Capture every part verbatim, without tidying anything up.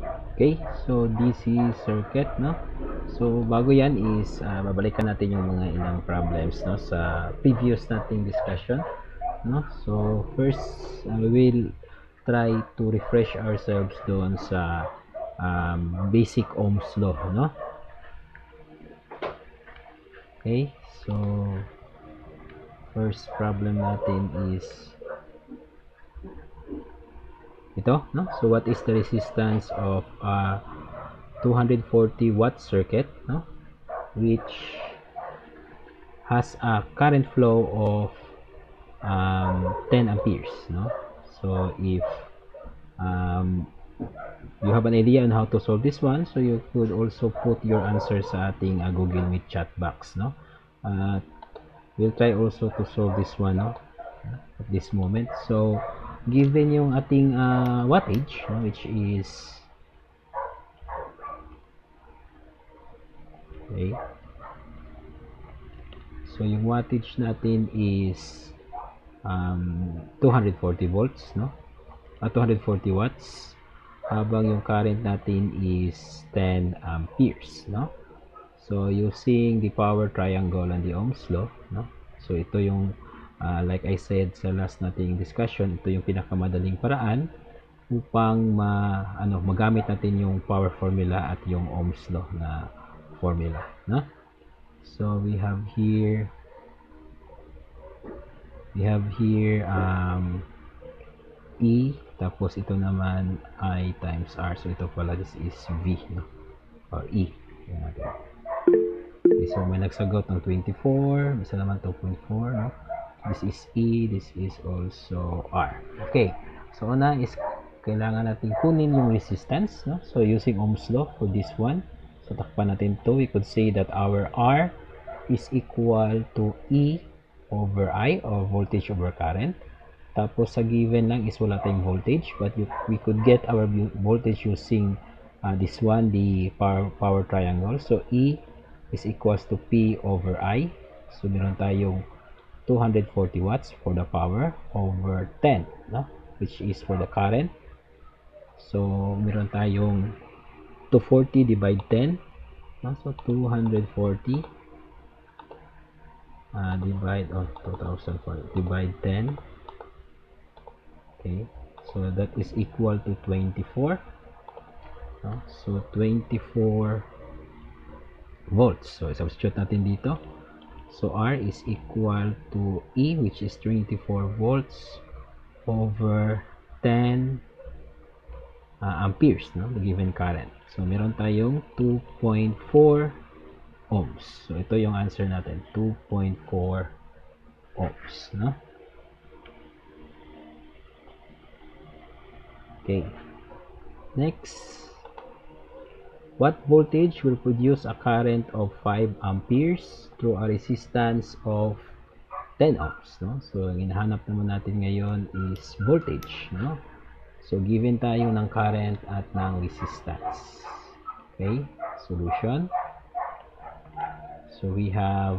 Okay, so D C circuit, no? So bago yan is uh, babalikan natin yung mga ilang problems, no, sa previous nating discussion, no? So first, uh, we will try to refresh ourselves doon sa um, basic Ohm's law, no? Okay, so first problem natin is ito, no? So what is the resistance of a two hundred forty watt circuit, no, which has a current flow of um, ten amperes, no? So if um, you have an idea on how to solve this one, so you could also put your answer sa ating uh, Google Meet chat box, no? Uh, we'll try also to solve this one, no, at this moment. So given yung ating uh, wattage, no, which is okay, so yung wattage natin is um, two hundred forty volts, no, at two hundred forty watts, habang yung current natin is ten amperes, no. So using the power triangle and the Ohm's law, no, so ito yung uh, like I said sa last nating discussion, ito yung pinakamadaling paraan upang ma ano magamit natin yung power formula at yung Ohm's law na formula, no. So we have here we have here um, E, tapos ito naman I times R. So ito pala, this is V, no, or E. Okay, so may nagsagot ng twenty-four, isa naman two point four, no? This is E, this is also R. Okay, so una is kailangan natin kunin yung resistance, no? So using Ohm's law for this one, so takpan natin to, we could say that our R is equal to E over I, or voltage over current. Tapos sa given lang is wala tayong voltage, but you, we could get our voltage using uh, this one, the power, power triangle. So E is equals to P over I. So meron tayong two hundred forty watts for the power over ten, no, which is for the current. So meron tayong two hundred forty divide ten, no? So two hundred forty uh, divide oh, two thousand forty divide ten. Okay, so that is equal to twenty-four, no? So twenty-four volts. So substitute natin dito. So R is equal to E, which is twenty-four volts over ten uh, amperes, no, the given current. So meron tayong two point four ohms. So ito yung answer natin, two point four ohms, no. Okay, next, what voltage will produce a current of five amperes through a resistance of ten ohms, no? So ang hinahanap naman natin ngayon is voltage, no? So given tayo ng current at ng resistance. Okay, solution. So we have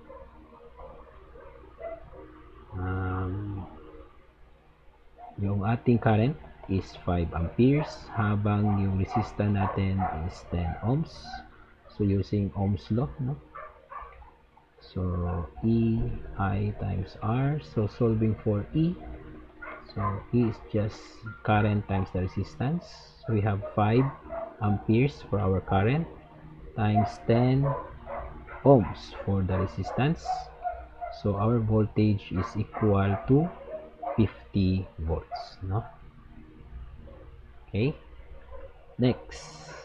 um, yung ating current is five amperes, habang yung resistance natin is ten ohms. So using Ohm's law, no? So E I times R. So solving for E, so E is just current times the resistance. So we have five amperes for our current times ten ohms for the resistance. So our voltage is equal to fifty volts, no? Okay, next,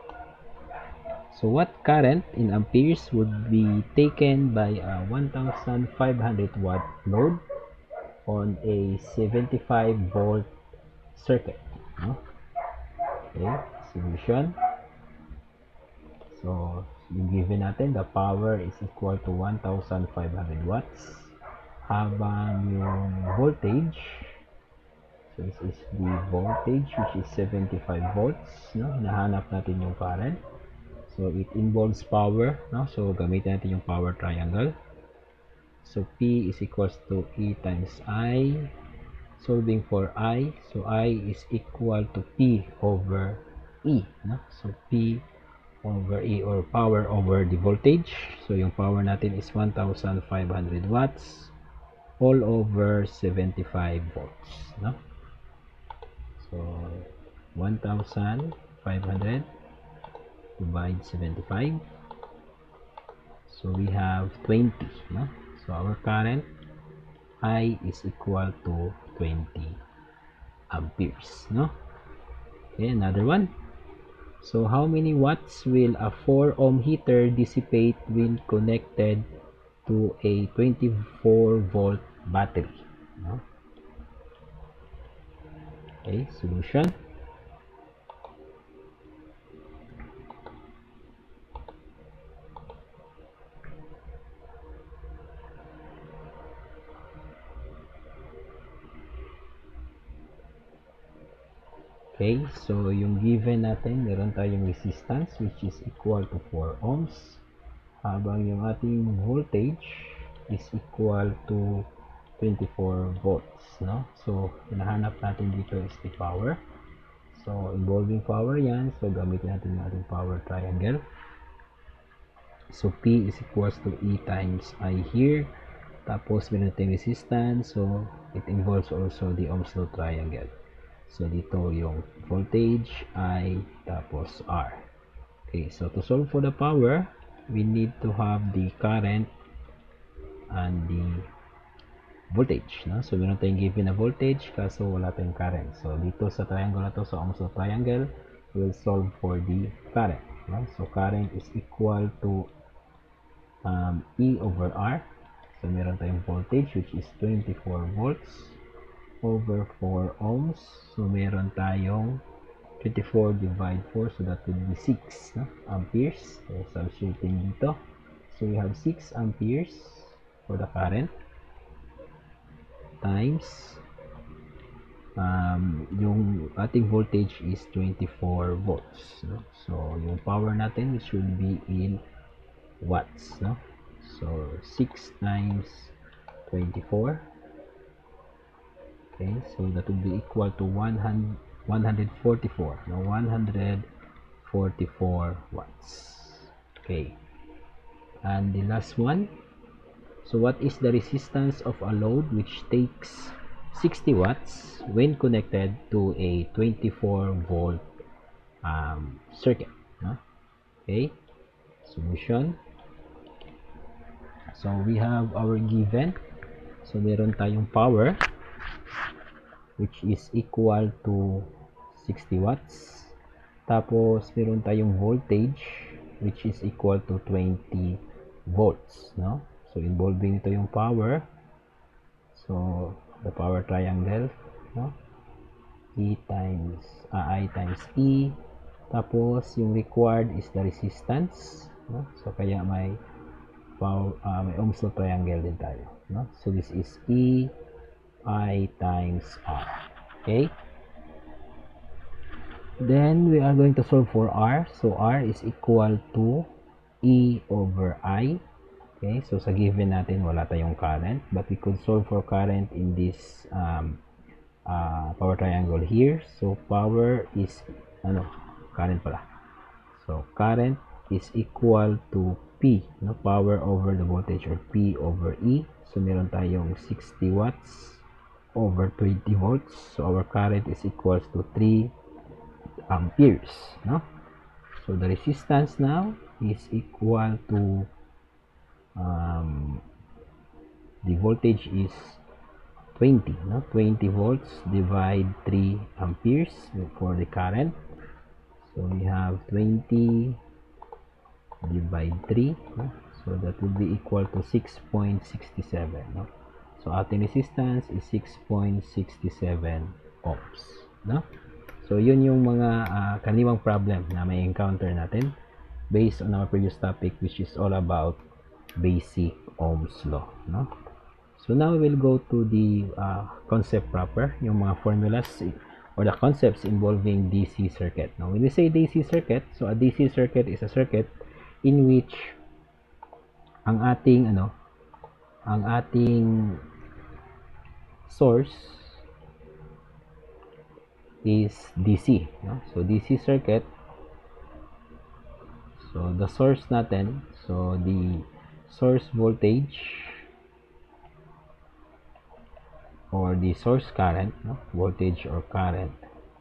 so what current in amperes would be taken by a one thousand five hundred watt load on a seventy-five volt circuit, no? Okay, solution. So yung given natin, the power is equal to one thousand five hundred watts, habang yung voltage, so this is the voltage, which is seventy-five volts, no? Hinahanap natin yung current, so it involves power, no? So gamitin natin yung power triangle. So P is equals to E times I. Solving for I, so I is equal to P over E, no? So P over E, or power over the voltage. So yung power natin is one thousand five hundred watts all over seventy-five volts, no? So one thousand five hundred divide seventy-five, so we have twenty, no? So our current I is equal to twenty amperes, no? Okay, another one. So how many watts will a four ohm heater dissipate when connected to a twenty-four volt battery, no? Okay, solution. Okay, so yung given natin, meron tayong resistance which is equal to four ohms, habang yung ating voltage is equal to twenty-four volts, no? So hinahanap natin dito is the power. So involving power yan, so gamitin natin yung ating power triangle. So P is equals to E times I here. Tapos meron tayong resistance, so it involves also the Ohm's law triangle. So dito yung voltage I tapos R. Okay, so to solve for the power, we need to have the current and the voltage, no? So meron tayong given na voltage kaso wala tayong current. So dito sa triangle na to, sa Ohm's law triangle, we'll solve for the current, no? So current is equal to um, E over R. So meron tayong voltage which is twenty-four volts over four ohms. So meron tayong twenty-four divide four, so that would be six, no? Amperes. So substituting dito, so we have six amperes for the current times um, yung ating voltage is twenty-four volts, no? So yung power natin should be in watts, no? So six times twenty-four. Okay, so that will be equal to one hundred forty-four. Now one hundred forty-four watts. Okay, and the last one. So what is the resistance of a load which takes sixty watts when connected to a twenty-four volt um, circuit, no? Okay, solution. So we have our given. So meron tayong power which is equal to sixty watts. Tapos meron tayong voltage which is equal to twenty volts, no? So involving ito yung power. So the power triangle, no? E times uh, I times E. Tapos yung required is the resistance, no? So kaya may power, uh, may Ohm's law triangle din tayo, no? So this is E I times R. Okay, then we are going to solve for R. So R is equal to E over I. Okay, so sa given natin wala tayong current, but we could solve for current in this um, uh, power triangle here. So power is ano, current pala. So current is equal to P, no? Power over the voltage, or P over E. So meron tayong sixty watts over twenty volts. So our current is equals to three amperes, no? So the resistance now is equal to um, the voltage is twenty, no? twenty volts divide three amperes for the current. So we have twenty divide three, no? So that would be equal to six point six seven, no? So ating resistance is six point six seven ohms, no? So yun yung mga uh, kaniwang problem na may encounter natin based on our previous topic, which is all about basic Ohm's law, no? So now we will go to the uh, concept proper, yung mga formulas or the concepts involving D C circuit. Now when we say D C circuit, so a D C circuit is a circuit in which ang ating ano ang ating source is D C, no? So D C circuit So, the source natin, so the source voltage or the source current, no? Voltage or current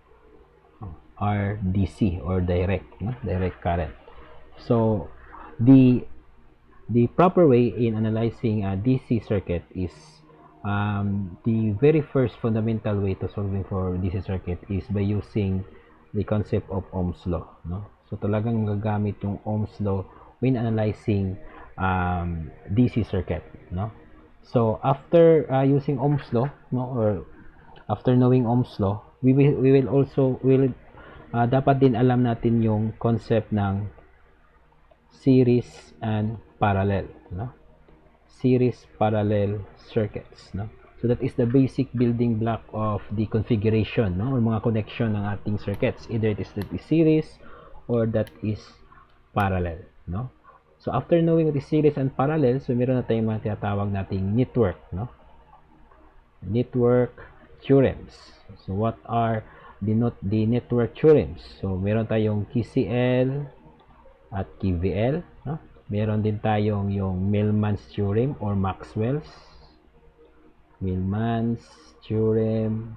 are D C or direct, no? Direct current. So, the the proper way in analyzing a D C circuit is um, the very first fundamental way to solving for D C circuit is by using the concept of Ohm's law, no? So talagang gagamit yung Ohm's law when analyzing um, D C circuit, no? So after uh, using Ohm's law, no, or after knowing Ohm's law, we will we will also will uh, dapat din alam natin yung concept ng series and parallel, no? Series parallel circuits, no? So that is the basic building block of the configuration, no, or mga connection ng ating circuits. Either it is that is series or that is parallel, no? So after knowing what is series and parallel, so meron na tayong mga tinatawag nating network, no? Network theorems. So what are the not the network theorems? So meron tayong K C L at K V L, no? Meron din tayong yung Millman's theorem or Maxwell's Millman's theorem,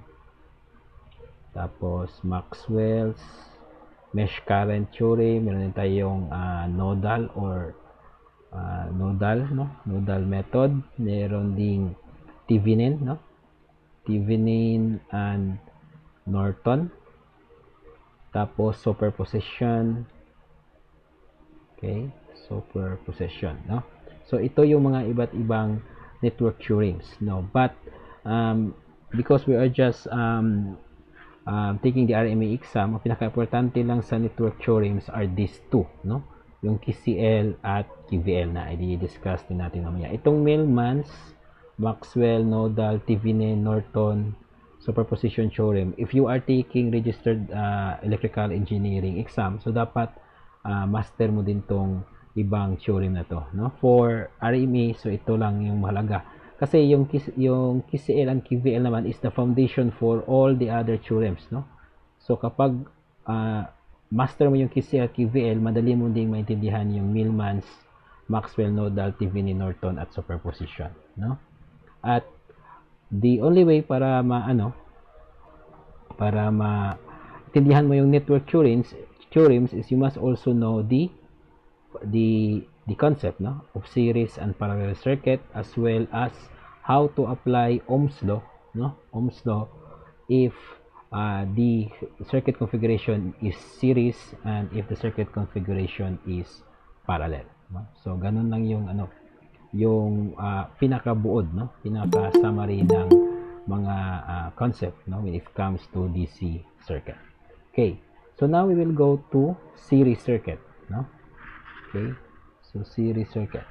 tapos Maxwell's mesh current theorem. Meron din tayong uh, nodal or uh, nodal, no? Nodal method. Meron ding Thevenin, no? Thevenin and Norton. Tapos superposition. Okay, superposition, no? So ito yung mga iba't ibang network theorems, no? But um, because we are just um, um, taking the R M A exam, ang pinaka-importante lang sa network theorems are these two, no? Yung K C L at K V L na i-discuss din natin mamaya. Itong Millman's, Maxwell, nodal, Thevenin, Norton, superposition theorem, if you are taking registered uh, electrical engineering exam, so dapat uh, master mo din tong ibang theorem na to, no? For R M A, so ito lang yung mahalaga. Kasi yung, yung K C L and K V L naman is the foundation for all the other theorems, no? So kapag uh, master mo yung K C L at K V L, madali mo ding maintindihan yung Millman's, Maxwell, nodal, Thevenin, Norton at superposition, no? At the only way para maano para maintindihan mo yung network theorems theorems is you must also know the the the concept, no, of series and parallel circuit, as well as how to apply Ohm's law, no? Ohm's law if uh, the circuit configuration is series and if the circuit configuration is parallel, no? So ganun lang yung ano yung uh, pinakabuod, no, pinaka summary ng mga uh, concept, no, when it comes to D C circuit. Okay, so now we will go to series circuit, no? Okay, so series circuit.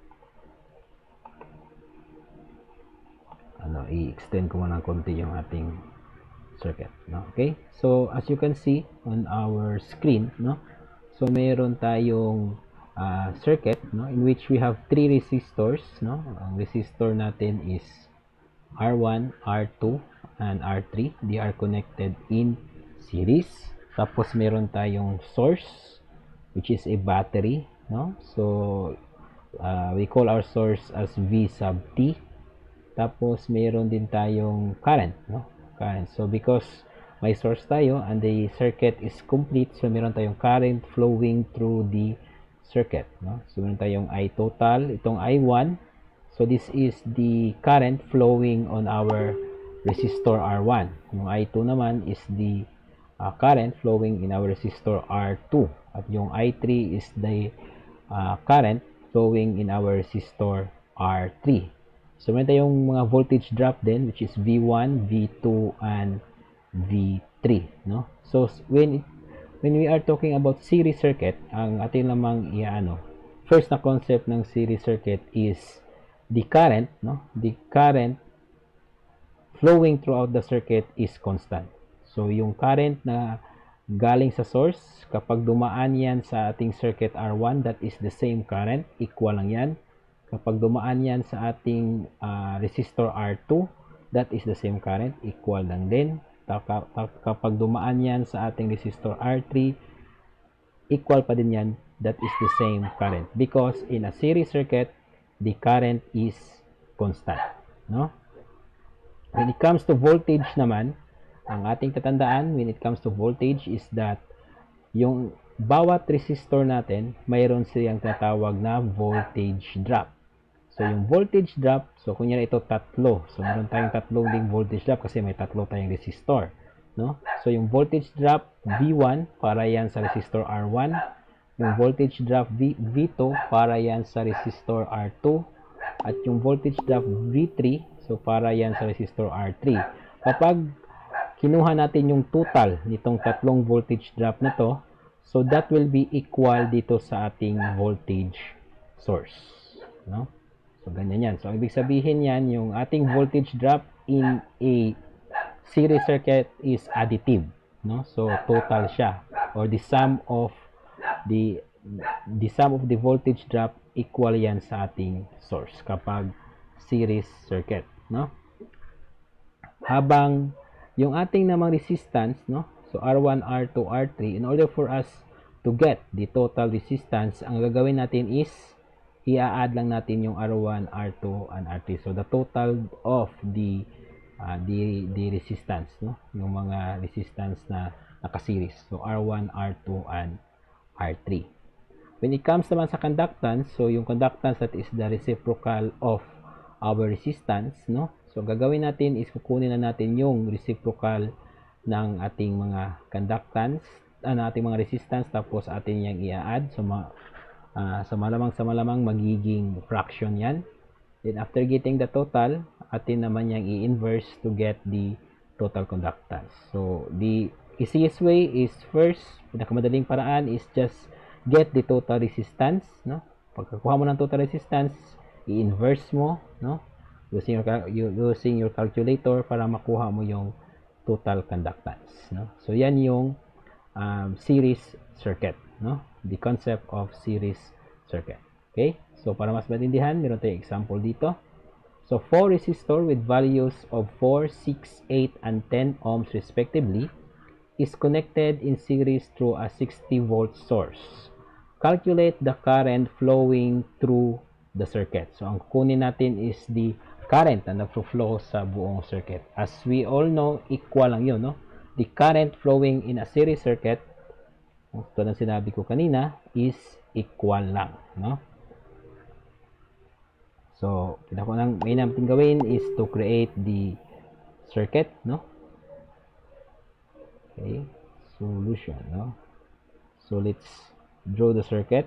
Ano, i-extend ko muna ng konti yung ating circuit, no? Okay, so as you can see on our screen, no, so meron tayong uh, circuit, no, in which we have three resistors, no? Ang resistor natin is R one, R two, and R three. They are connected in series. Tapos meron tayong source, which is a battery, no? So uh, we call our source as V sub T. Tapos meron din tayong current, no? Current. So because may source tayo and the circuit is complete, so meron tayong current flowing through the circuit, no? So meron tayong I total, itong I one. So this is the current flowing on our resistor R one. Yung I two naman is the uh, current flowing in our resistor R two. At yung I three is the uh, current flowing in our resistor R three. So meron tayong mga voltage drop din, which is V one, V two, and V three, no? So when it, when we are talking about series circuit, ang ating lamang iano, first na concept ng series circuit is the current, no? The current flowing throughout the circuit is constant. So yung current na galing sa source, kapag dumaan yan sa ating circuit R one, that is the same current, equal lang yan. Kapag dumaan yan sa ating uh, resistor R two, that is the same current, equal lang din. Kapag dumaan yan sa ating resistor R three, equal pa din yan, that is the same current because in a series circuit, the current is constant, no? When it comes to voltage naman, ang ating tatandaan when it comes to voltage is that yung bawat resistor natin, mayroon siyang tinatawag na voltage drop. So, yung voltage drop, so kunyari ito tatlo. So, meron tayong tatlong ding voltage drop kasi may tatlo tayong resistor, no? So, yung voltage drop V one para yan sa resistor R one. Yung voltage drop v, V2 para yan sa resistor R two. At yung voltage drop V three, so para yan sa resistor R three. Kapag kinuha natin yung total nitong tatlong voltage drop na to, so that will be equal dito sa ating voltage source, no? So, ganyan yan. So, ang ibig sabihin yan, yung ating voltage drop in a series circuit is additive, no? So, total siya. Or the sum of the the sum of the voltage drop equal yan sa ating source kapag series circuit, no? Habang yung ating namang resistance, no? So, R one, R two, R three, in order for us to get the total resistance, ang gagawin natin is i-add lang natin yung R one, R two, and R three. So, the total of the uh, the, the resistance, no? Yung mga resistance na naka-series. So, R one, R two, and R three. When it comes naman sa conductance, so yung conductance that is the reciprocal of our resistance, no? So, gagawin natin is kukunin na natin yung reciprocal ng ating mga conductance, uh, ng ating mga resistance, tapos atin yung i-add. So, ma Uh, sa malamang sa malamang magiging fraction yan. Then after getting the total, atin naman yung i-inverse to get the total conductance. So the easiest way is first, pinakamadaling paraan is just get the total resistance, no? Pagkakuha mo ng total resistance, i-inverse mo, no? Using your, using your calculator para makuha mo yung total conductance, no? So yan yung um, series circuit, no? The concept of series circuit. Okay? So, para mas maintindihan, meron tayong example dito. So, four resistor with values of four, six, eight, and ten ohms respectively is connected in series through a sixty volt source. Calculate the current flowing through the circuit. So, ang kunin natin is the current na nagflow sa buong circuit. As we all know, equal lang yun, no? The current flowing in a series circuit, ito na sinabi ko kanina, is equal lang, no? So, pinaka-unang may natin gawin is to create the circuit, no? Okay, solution, no? So, let's draw the circuit.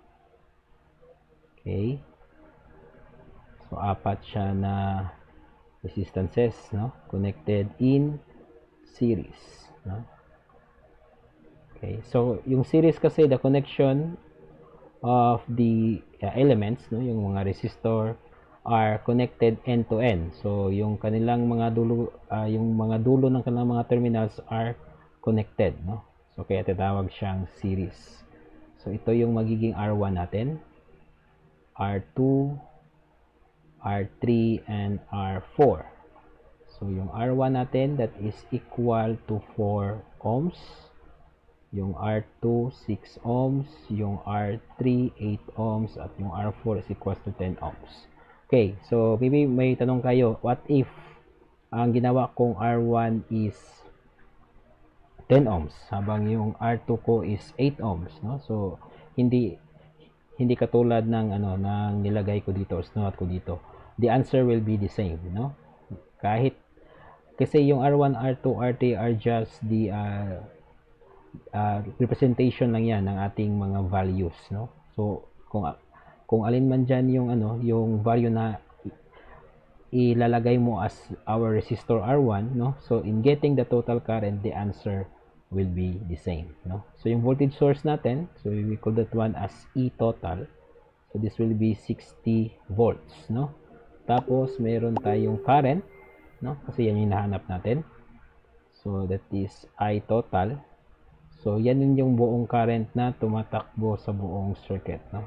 Okay. So, apat siya na resistances, no? Connected in series, no? Okay, so yung series kasi, the connection of the uh, elements, no, yung mga resistor are connected end to end. So yung kanilang mga dulo, uh, yung mga dulo ng kanilang mga terminals are connected, no? So kaya tinatawag siyang series. So ito yung magiging R one natin, R two, R three, and R four. So yung R one natin, that is equal to four ohms. Yung R two, six ohms, yung R three, eight ohms, at yung R four is equals to ten ohms. Okay, so maybe may tanong kayo, what if ang ginawa kong R one is ten ohms, habang yung R two ko is eight ohms, no? So, hindi hindi katulad ng ano ng nilagay ko dito or sinulat ko dito. The answer will be the same, no? Kahit kasi yung R one, R two, R three are just the uh, Uh, representation lang yan ng ating mga values, no? So kung kung alin man diyan yung ano yung value na ilalagay mo as our resistor R one, no? So in getting the total current, the answer will be the same, no? So yung voltage source natin, so we call that one as E total. So this will be sixty volts, no? Tapos meron tayong current, no? Kasi yan yung hinahanap natin. So that is I total. So, yan din yung buong current na tumatakbo sa buong circuit, no?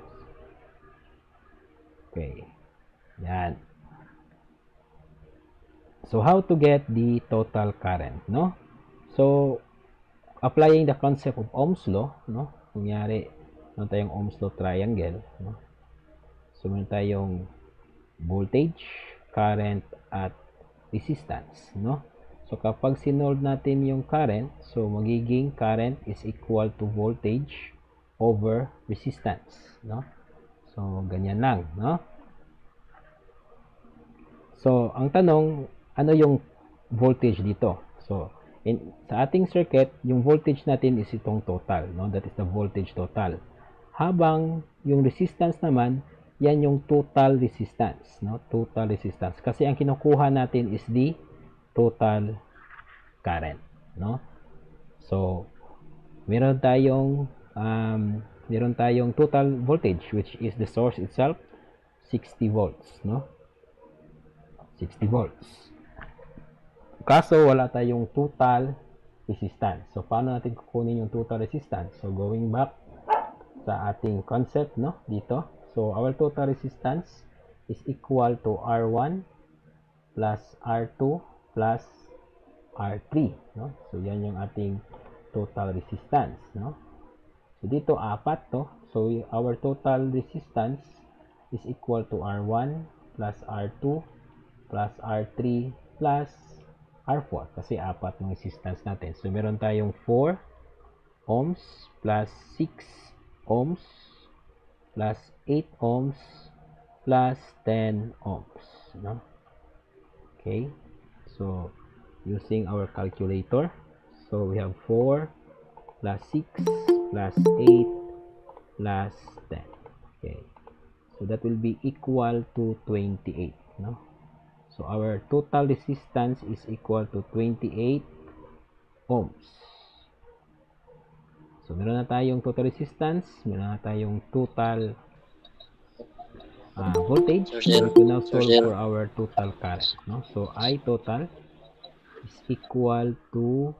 Okay. Yan. So, how to get the total current, no? So, applying the concept of Ohm's law, no? Kunyari, meron tayong Ohm's law triangle, no? So meron tayong voltage, current, at resistance, no? So kapag sinolve natin yung current, so magiging current is equal to voltage over resistance, no? So ganyan lang, no? So ang tanong, ano yung voltage dito? So in, sa ating circuit, yung voltage natin is itong total, no? That is the voltage total. Habang yung resistance naman, yan yung total resistance, no? Total resistance. Kasi ang kinukuha natin is the total current, no? So meron tayong um, meron tayong total voltage, which is the source itself, sixty volts, no? sixty volts. Kaso wala tayong total resistance. So paano natin kukunin yung total resistance? So going back sa ating concept, no, dito. So our total resistance is equal to R one plus R two plus R three, no? So yan yung ating total resistance, no? So dito apat to. So our total resistance is equal to R one plus R two plus R three plus R four, kasi apat ng resistance natin. So meron tayong four ohms plus six ohms plus eight ohms plus ten ohms, no? Okay, so using our calculator, so we have four plus six plus eight plus ten. Okay, so that will be equal to twenty-eight, no? So our total resistance is equal to twenty-eight ohms. So meron na tayong total resistance, meron na tayong total uh, voltage. So we can now solve for our total current, no? So I total is equal to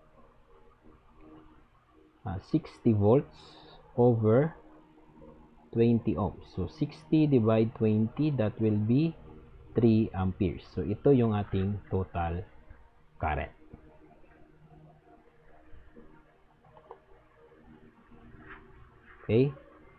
uh, sixty volts over twenty ohms. So sixty divided twenty, that will be three amperes. So ito yung ating total current. Okay?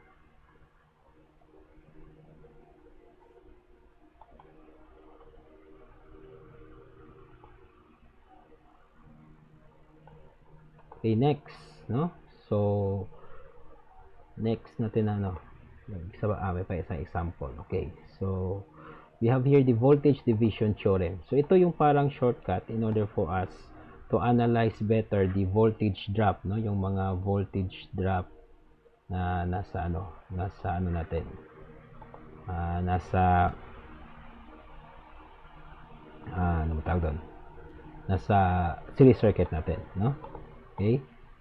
Okay, next, no? So next natin ano, isa ba, ah, may pa isang example. Okay, so we have here the voltage division theorem. So ito yung parang shortcut in order for us to analyze better the voltage drop, no? Yung mga voltage drop na nasa ano, nasa ano natin. Uh, nasa uh, ano tawag doon? Nasa series circuit natin, no? Okay?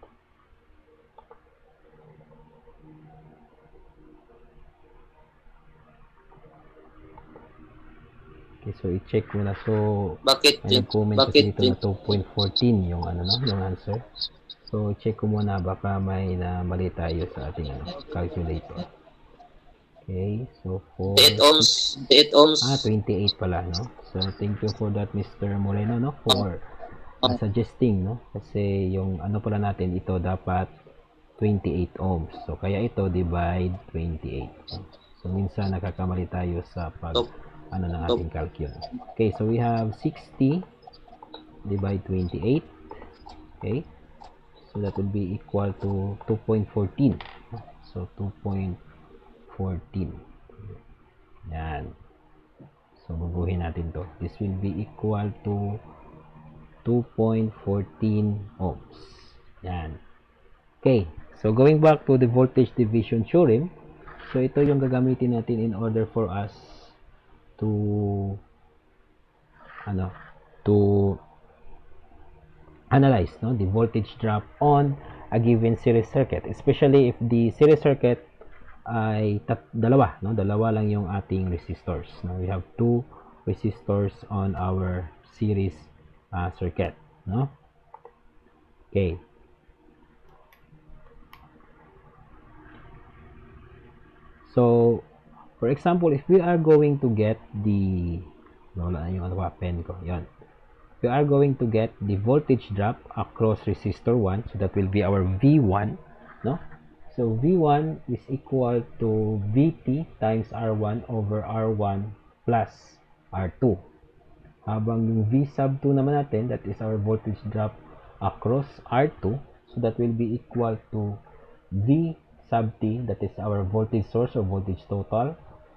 Okay, so i-check mo na. So, bakit may nag-comment kasi dito na two point one four yung ano, no, yung answer. So, check ko muna, baka may na mali tayo sa ating ano, calculator. Okay, so for eight ohms, eight ohms. Ah, twenty-eight pala, no? So, thank you for that, Mister Moreno, no, for uh, suggesting, no? Kasi yung ano pala natin, ito dapat twenty-eight ohms. So, kaya ito divide twenty-eight. So, minsan nakakamali tayo sa pag ano ng ating calculus. Okay, so we have sixty divide twenty-eight. Okay, so that will be equal to two point one four. So two point one four. Yan. So bubuhin natin to. This will be equal to two point one four ohms. Yan. Okay, so going back to the voltage division theorem, so ito yung gagamitin natin in order for us to ano to analyze, no, the voltage drop on a given series circuit, especially if the series circuit ay tat dalawa, no, dalawa lang yung ating resistors, no? We have two resistors on our series uh, circuit, no? Okay, so for example, if we are going to get the wala na yung ano pa, pen ko, yan. We are going to get the voltage drop across resistor one, so that will be our V one, no? So So V one is equal to V T times R one over R one plus R two. Habang yung V sub two naman natin, that is our voltage drop across R two, so that will be equal to V sub T, that is our voltage source or voltage total,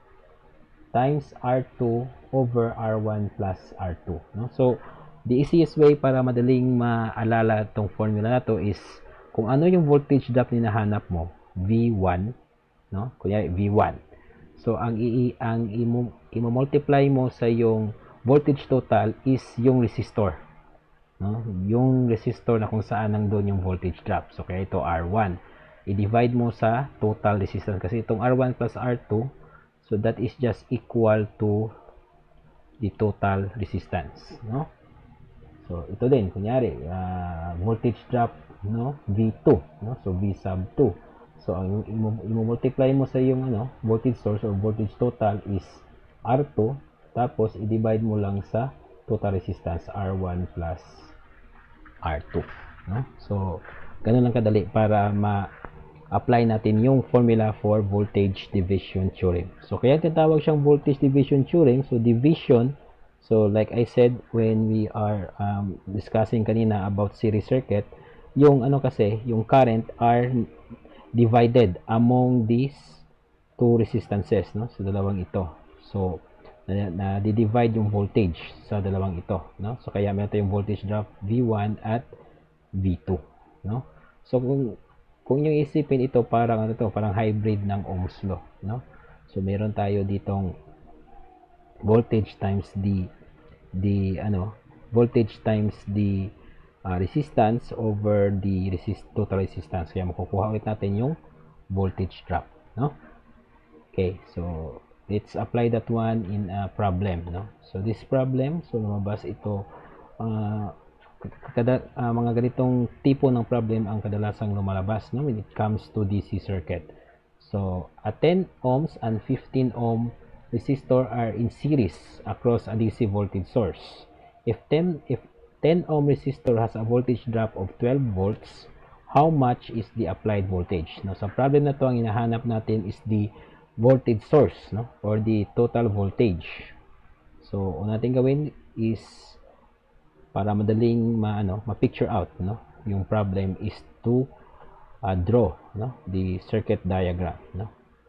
times R two over R one plus R two. No? So, the easiest way para madaling maalala itong formula na to is kung ano yung voltage drop na hinahanap mo, V one, no? Kunya V one. So, ang i ang i-multiply mo sa yung voltage total is yung resistor. No? Yung resistor na kung saan nandun yung voltage drop. So, kaya ito R one. I-divide mo sa total resistance. Kasi itong R one plus R two, so that is just equal to the total resistance. No? So, ito din. Kunyari, uh, voltage drop, no? V two. No? So, V sub two. So, ang i-multiply mo sa yung ano, voltage source or voltage total is R two. Tapos, i-divide mo lang sa total resistance, R one plus R two. No? So, ganun lang kadali para ma-apply natin yung formula for voltage division theorem. So, kaya tinatawag siyang voltage division theorem. So, division, so like I said when we are um, discussing kanina about series circuit, yung ano kasi, yung current are divided among these two resistances, no? Sa dalawang ito. So, na, na di-divide yung voltage sa dalawang ito, no? So, kaya meron tayong voltage drop V one at V two, no? So, kung kung yung isipin ito parang ano to, parang hybrid ng Ohm's law, no? So, meron tayo ditong voltage times the the ano, voltage times the uh, resistance over the resist total resistance. Kaya makukuha ulit natin yung voltage drop, no? Okay, so let's apply that one in a problem, no? So this problem, so lumabas ito uh, kada, uh, mga ganitong tipo ng problem ang kadalasang lumalabas, no, when it comes to D C circuit. So a ten ohms and fifteen ohm resistor are in series across a D C voltage source. If ten if ten ohm resistor has a voltage drop of twelve volts, how much is the applied voltage? No, sa problem na to, ang hinahanap natin is the voltage source, no, or the total voltage. So, una natin gawin is para madaling ma-ano, ma-picture out, no, yung problem is to uh, draw, no, the circuit diagram, no.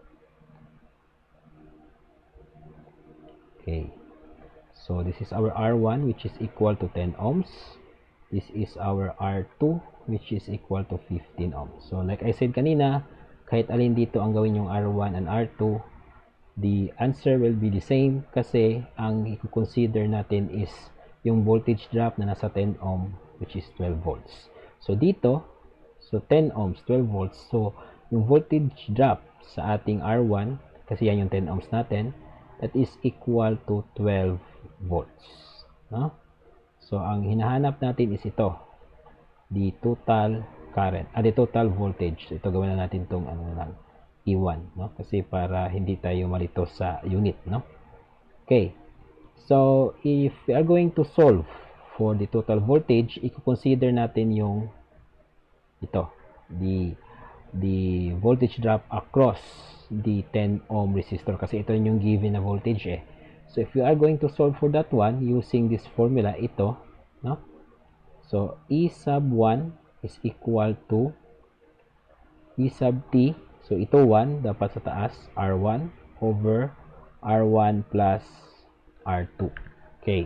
Okay. So, this is our R one, which is equal to ten ohms. This is our R two, which is equal to fifteen ohms. So, like I said kanina, kahit alin dito ang gawin yung R one and R two, the answer will be the same kasi ang i-consider natin is yung voltage drop na nasa ten ohm, which is twelve volts. So, dito, so ten ohms, twelve volts. So, yung voltage drop sa ating R one, kasi yan yung ten ohms natin, that is equal to twelve volts. No? So, ang hinahanap natin is ito, the total current, ah, the total voltage. Ito gawin na natin itong ano lang, E one, no? Kasi para hindi tayo malito sa unit, no? Okay. So, if we are going to solve for the total voltage, i-consider natin yung ito, the the voltage drop across the ten ohm resistor kasi ito yung given na voltage eh. So, if we are going to solve for that one using this formula, ito, no? So, E sub one is equal to E sub T. So, ito one, dapat sa taas, R one over R one plus R two. Okay.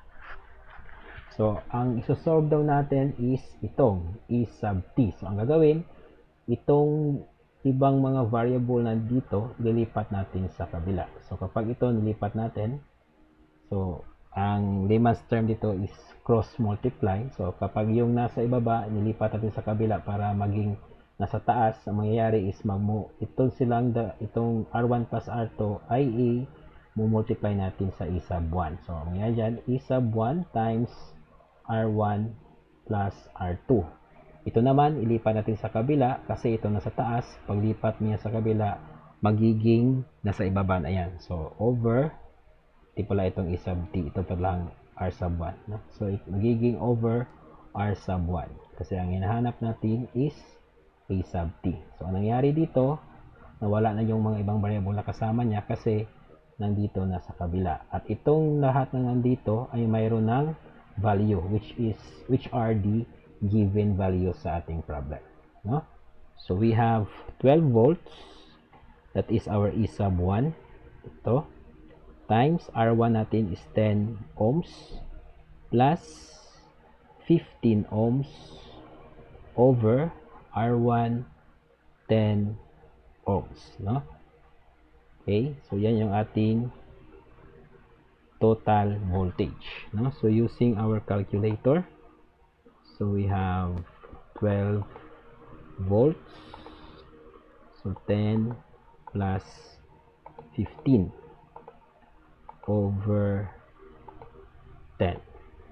So, ang isosolve daw natin is itong E sub T. So, ang gagawin, itong ibang mga variable na dito, lilipat natin sa kabila. So, kapag ito nilipat natin, so, ang layman's term dito is cross multiply. So, kapag yung nasa ibaba, nilipat natin sa kabila para maging nasa taas, ang mangyayari is magmo ito silang da, itong R one plus R two ay i-multiply natin sa E sub one. So, ang mangyayari dyan, E sub one times R one plus R two. Ito naman, ilipat natin sa kabila kasi ito nasa taas. Paglipat niya sa kabila, magiging nasa ibaba na yan. So, over, di pala itong E sub T, ito palang R sub one. No? So, it, magiging over R sub one. Kasi ang hinahanap natin is A sub t. So, ang nangyari dito, nawala na yung mga ibang variable na kasama niya kasi nandito na sa kabila. At itong lahat na nandito ay mayroon ng value which is which are the given values sa ating problem, no? So we have twelve volts, that is our E sub one, ito, times R one natin is ten ohms plus fifteen ohms over R one ten ohms, no? Okay, so yan yung ating total voltage, no? So using our calculator, so we have twelve volts, so ten plus fifteen over ten,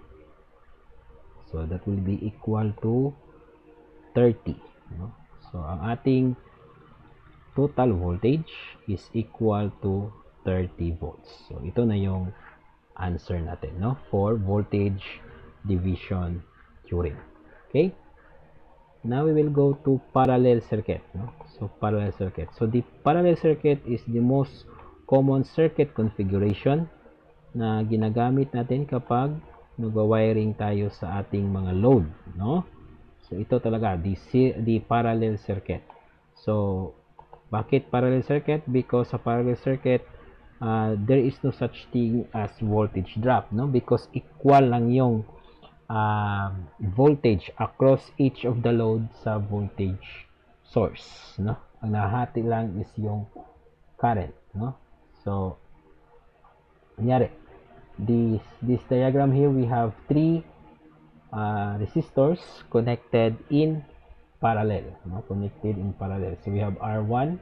so that will be equal to thirty, no? So ang ating total voltage is equal to thirty volts. So ito na yung answer natin, no, for voltage division theorem. Okay, now we will go to parallel circuit, no? So parallel circuit, so the parallel circuit is the most common circuit configuration na ginagamit natin kapag nagwa-wiring tayo sa ating mga load, no? So ito talaga the, the parallel circuit. So bakit parallel circuit? Because sa parallel circuit, uh, there is no such thing as voltage drop, no? Because equal lang yung uh, voltage across each of the load sa voltage source, no? Ang nahati lang is yung current, no? So kunyari, this this diagram here, we have three uh, resistors connected in parallel, no? Connected in parallel. So we have R one,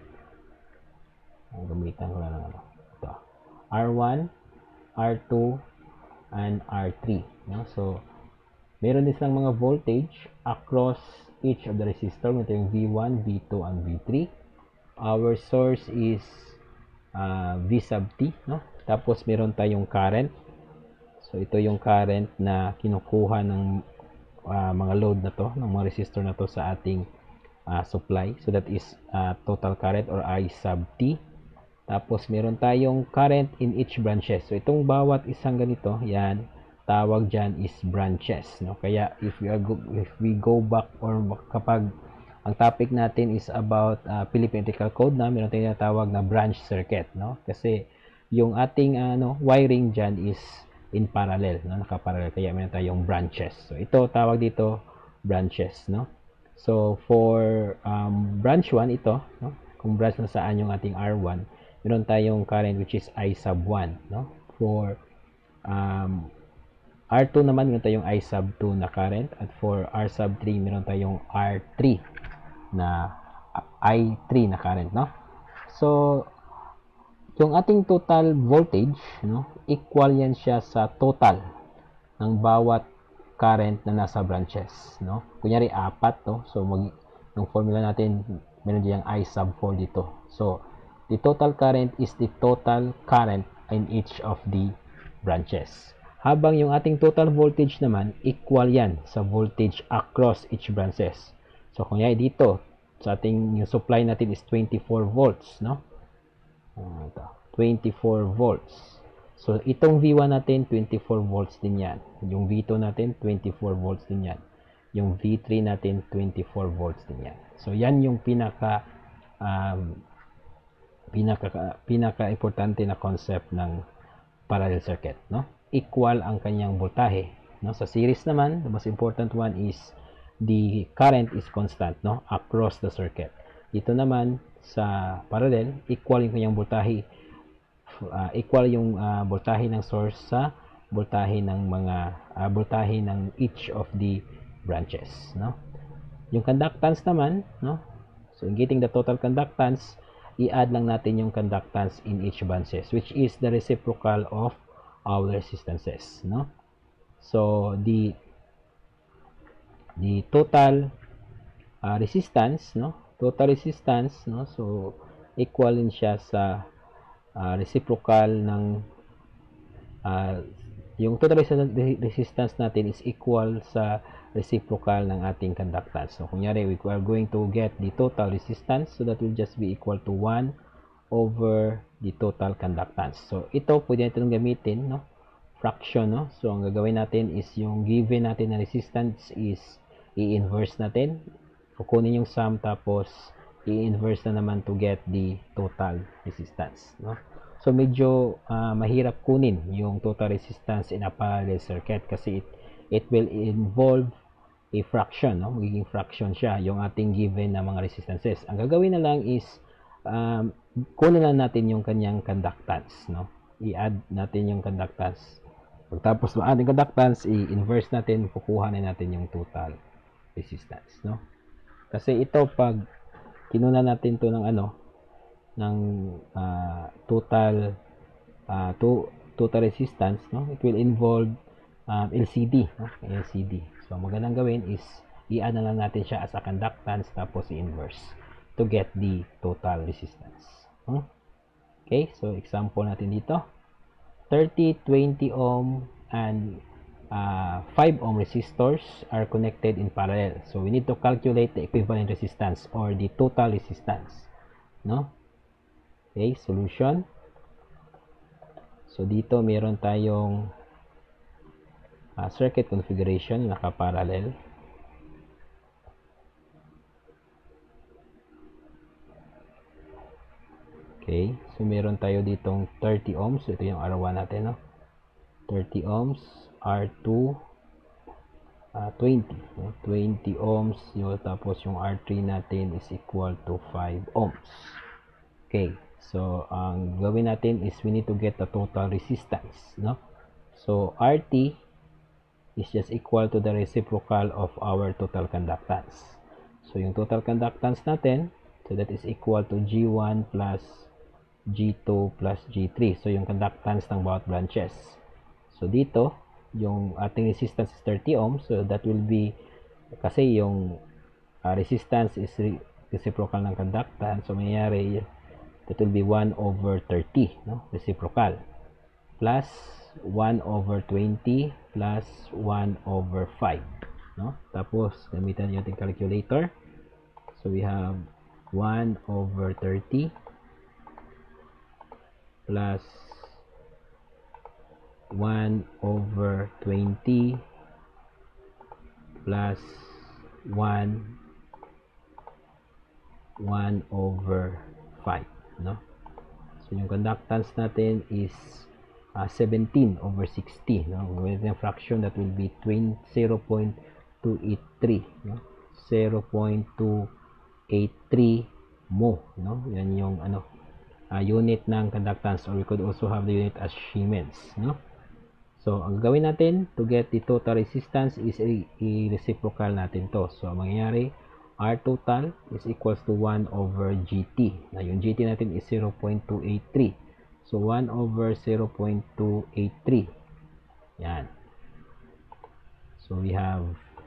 ang gamitan ko na lang ano, ito, R one, R two, and R three, no? So meron din silang mga voltage across each of the resistor. Ito yung V one, V two, and V three. Our source is uh, V sub t, no? Tapos meron tayong current. So ito yung current na kinukuha ng Uh, mga load na to, ng mga resistor na to sa ating uh, supply. So that is uh, total current or I sub t. Tapos meron tayong current in each branches. So itong bawat isang ganito, yan, tawag dyan is branches, no? Kaya if we, are go, if we go back, or kapag ang topic natin is about uh, Philippine Electrical Code, na meron tayong tawag na branch circuit, no? Kasi yung ating ano, wiring dyan is in parallel, no? Nakaparallel, kaya meron tayong branches. So ito tawag dito branches, no? So for um, branch one ito, no? Kung branch na saan yung ating R one, meron tayong current which is I sub one, no? For um, R two naman meron tayong I sub two na current, at for R sub three meron tayong R three na uh, I three na current, no? So yung ating total voltage, no, equal yan siya sa total ng bawat current na nasa branches, no? Kunyari apat to, so mag yung formula natin meron diyang I sub four dito. So the total current is the total current in each of the branches. Habang yung ating total voltage naman, equal yan sa voltage across each branches. So kunyari dito sa ating yung supply natin is twenty-four volts, no? Uh, twenty-four volts. So itong V one natin twenty-four volts din yan. Yung V two natin twenty-four volts din yan. Yung V three natin twenty-four volts din yan. So yan yung pinaka um, pinaka pinaka importante na concept ng parallel circuit, no? Equal ang kanyang voltahe, no? Sa series naman, the most important one is the current is constant, no, across the circuit. Ito naman sa parallel, equal yung kanyang voltahe, uh, equal yung uh, voltahe ng source sa voltahe ng mga uh, voltahe ng each of the branches, no? Yung conductance naman, no? So getting the total conductance, i-add lang natin yung conductance in each branches, which is the reciprocal of our resistances, no? So the the total uh, resistance, no? Total resistance, no? So equal din siya sa uh, reciprocal ng uh, yung total resistance natin is equal sa reciprocal ng ating conductance. So, kunyari, we are going to get the total resistance, so that will just be equal to one over the total conductance. So, ito, pwede natin gamitin, no? Fraction, no? So, ang gagawin natin is yung given natin na resistance is i-inverse natin. Kukunin yung sum, tapos i-inverse na naman to get the total resistance, no? So, medyo uh, mahirap kunin yung total resistance in a parallel circuit kasi it, it will involve a fraction, no? Magiging fraction siya, yung ating given na mga resistances. Ang gagawin na lang is um, kunin lang natin yung kanyang conductance, no? I-add natin yung conductance. Pagtapos ng ating conductance, i-inverse natin, kukuha na natin yung total resistance, no? Kasi ito, pag kinuna natin to ng ano, ng uh, total uh, to, total resistance, no? It will involve um, L C D, no? L C D. So, magandang gawin is i-add na lang natin siya as a conductance, tapos i-inverse to get the total resistance. Hmm? Okay, so example natin dito. thirty, twenty ohm and uh, five ohm resistors are connected in parallel. So we need to calculate the equivalent resistance or the total resistance, no? Okay, solution. So dito meron tayong uh, circuit configuration naka-parallel. Okay, so meron tayo ditong thirty ohms. Ito yung R one natin, no? thirty ohms, R two, uh, twenty. No? twenty ohms, yun, tapos yung R three natin is equal to five ohms. Okay, so ang gawin natin is we need to get the total resistance, no? So R T is just equal to the reciprocal of our total conductance. So yung total conductance natin, so that is equal to G one plus G two plus G three. So yung conductance ng bawat branches. So dito, yung ating resistance is thirty ohms. So that will be, kasi yung uh, resistance is re reciprocal ng conductance. So mayayari, that will be one over thirty, no? Reciprocal. Plus one over twenty plus one over five, no? Tapos, gamitan yung ating calculator. So we have one over thirty plus one over twenty plus one over five, no? So yung conductance natin is uh, seventeen over sixty, no? With a fraction that will be zero point two eight three, no? zero point two eight three mo, no? Yan yung ano, Uh, unit ng conductance, or we could also have the unit as Siemens, no? So ang gawin natin to get the total resistance is i-reciprocal natin to. So ang mangyayari, R total is equals to one over G T. Na yung G T natin is zero point two eight three. So one over zero point two eight three. Yan. So we have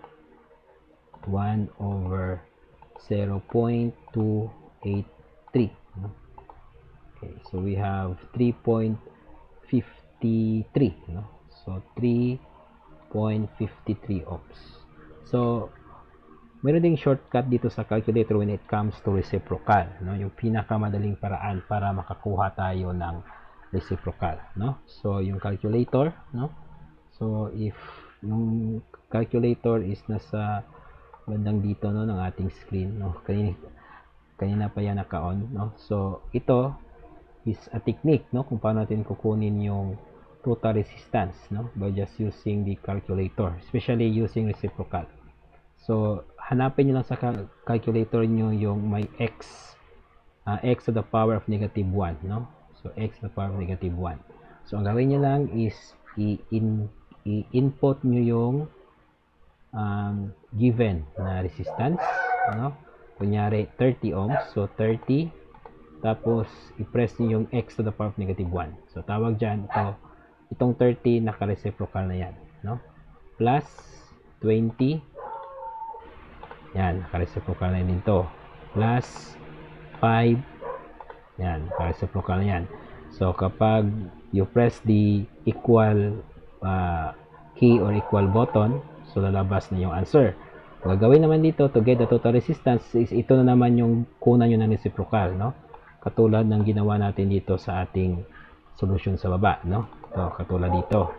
one over zero point two eight three, no? Okay, so we have three point five three, no? So three point five three ohms. So meron ding shortcut dito sa calculator when it comes to reciprocal, no? Yung pinakamadaling paraan para makakuha tayo ng reciprocal, no? So yung calculator, no? So if yung calculator is nasa bandang dito, no, ng ating screen, no? Kanina kanina pa yan naka-on, no? So ito is a technique, no, kung paano natin kukunin yung total resistance, no, by just using the calculator, especially using reciprocal. So hanapin nyo lang sa cal calculator nyo yung may x, uh, x to the power of negative one, no? So x to the power of negative one. So ang gawin nyo lang is i-input nyo yung um, given na resistance, no? Kunyari thirty ohms, so thirty, tapos i-press niyo yung x to the power of negative one. So tawag dyan, ito, itong thirty naka-reciprocal na yan, no? Plus twenty, yan, naka-reciprocal na yan dito. Plus five, yan, naka-reciprocal na yan. So kapag you press the equal uh, key or equal button, so lalabas na yung answer. Ang gagawin naman dito to get the total resistance is ito na naman yung kunan nyo ng reciprocal, no? Katulad ng ginawa natin dito sa ating solution sa baba, no? So, katulad dito.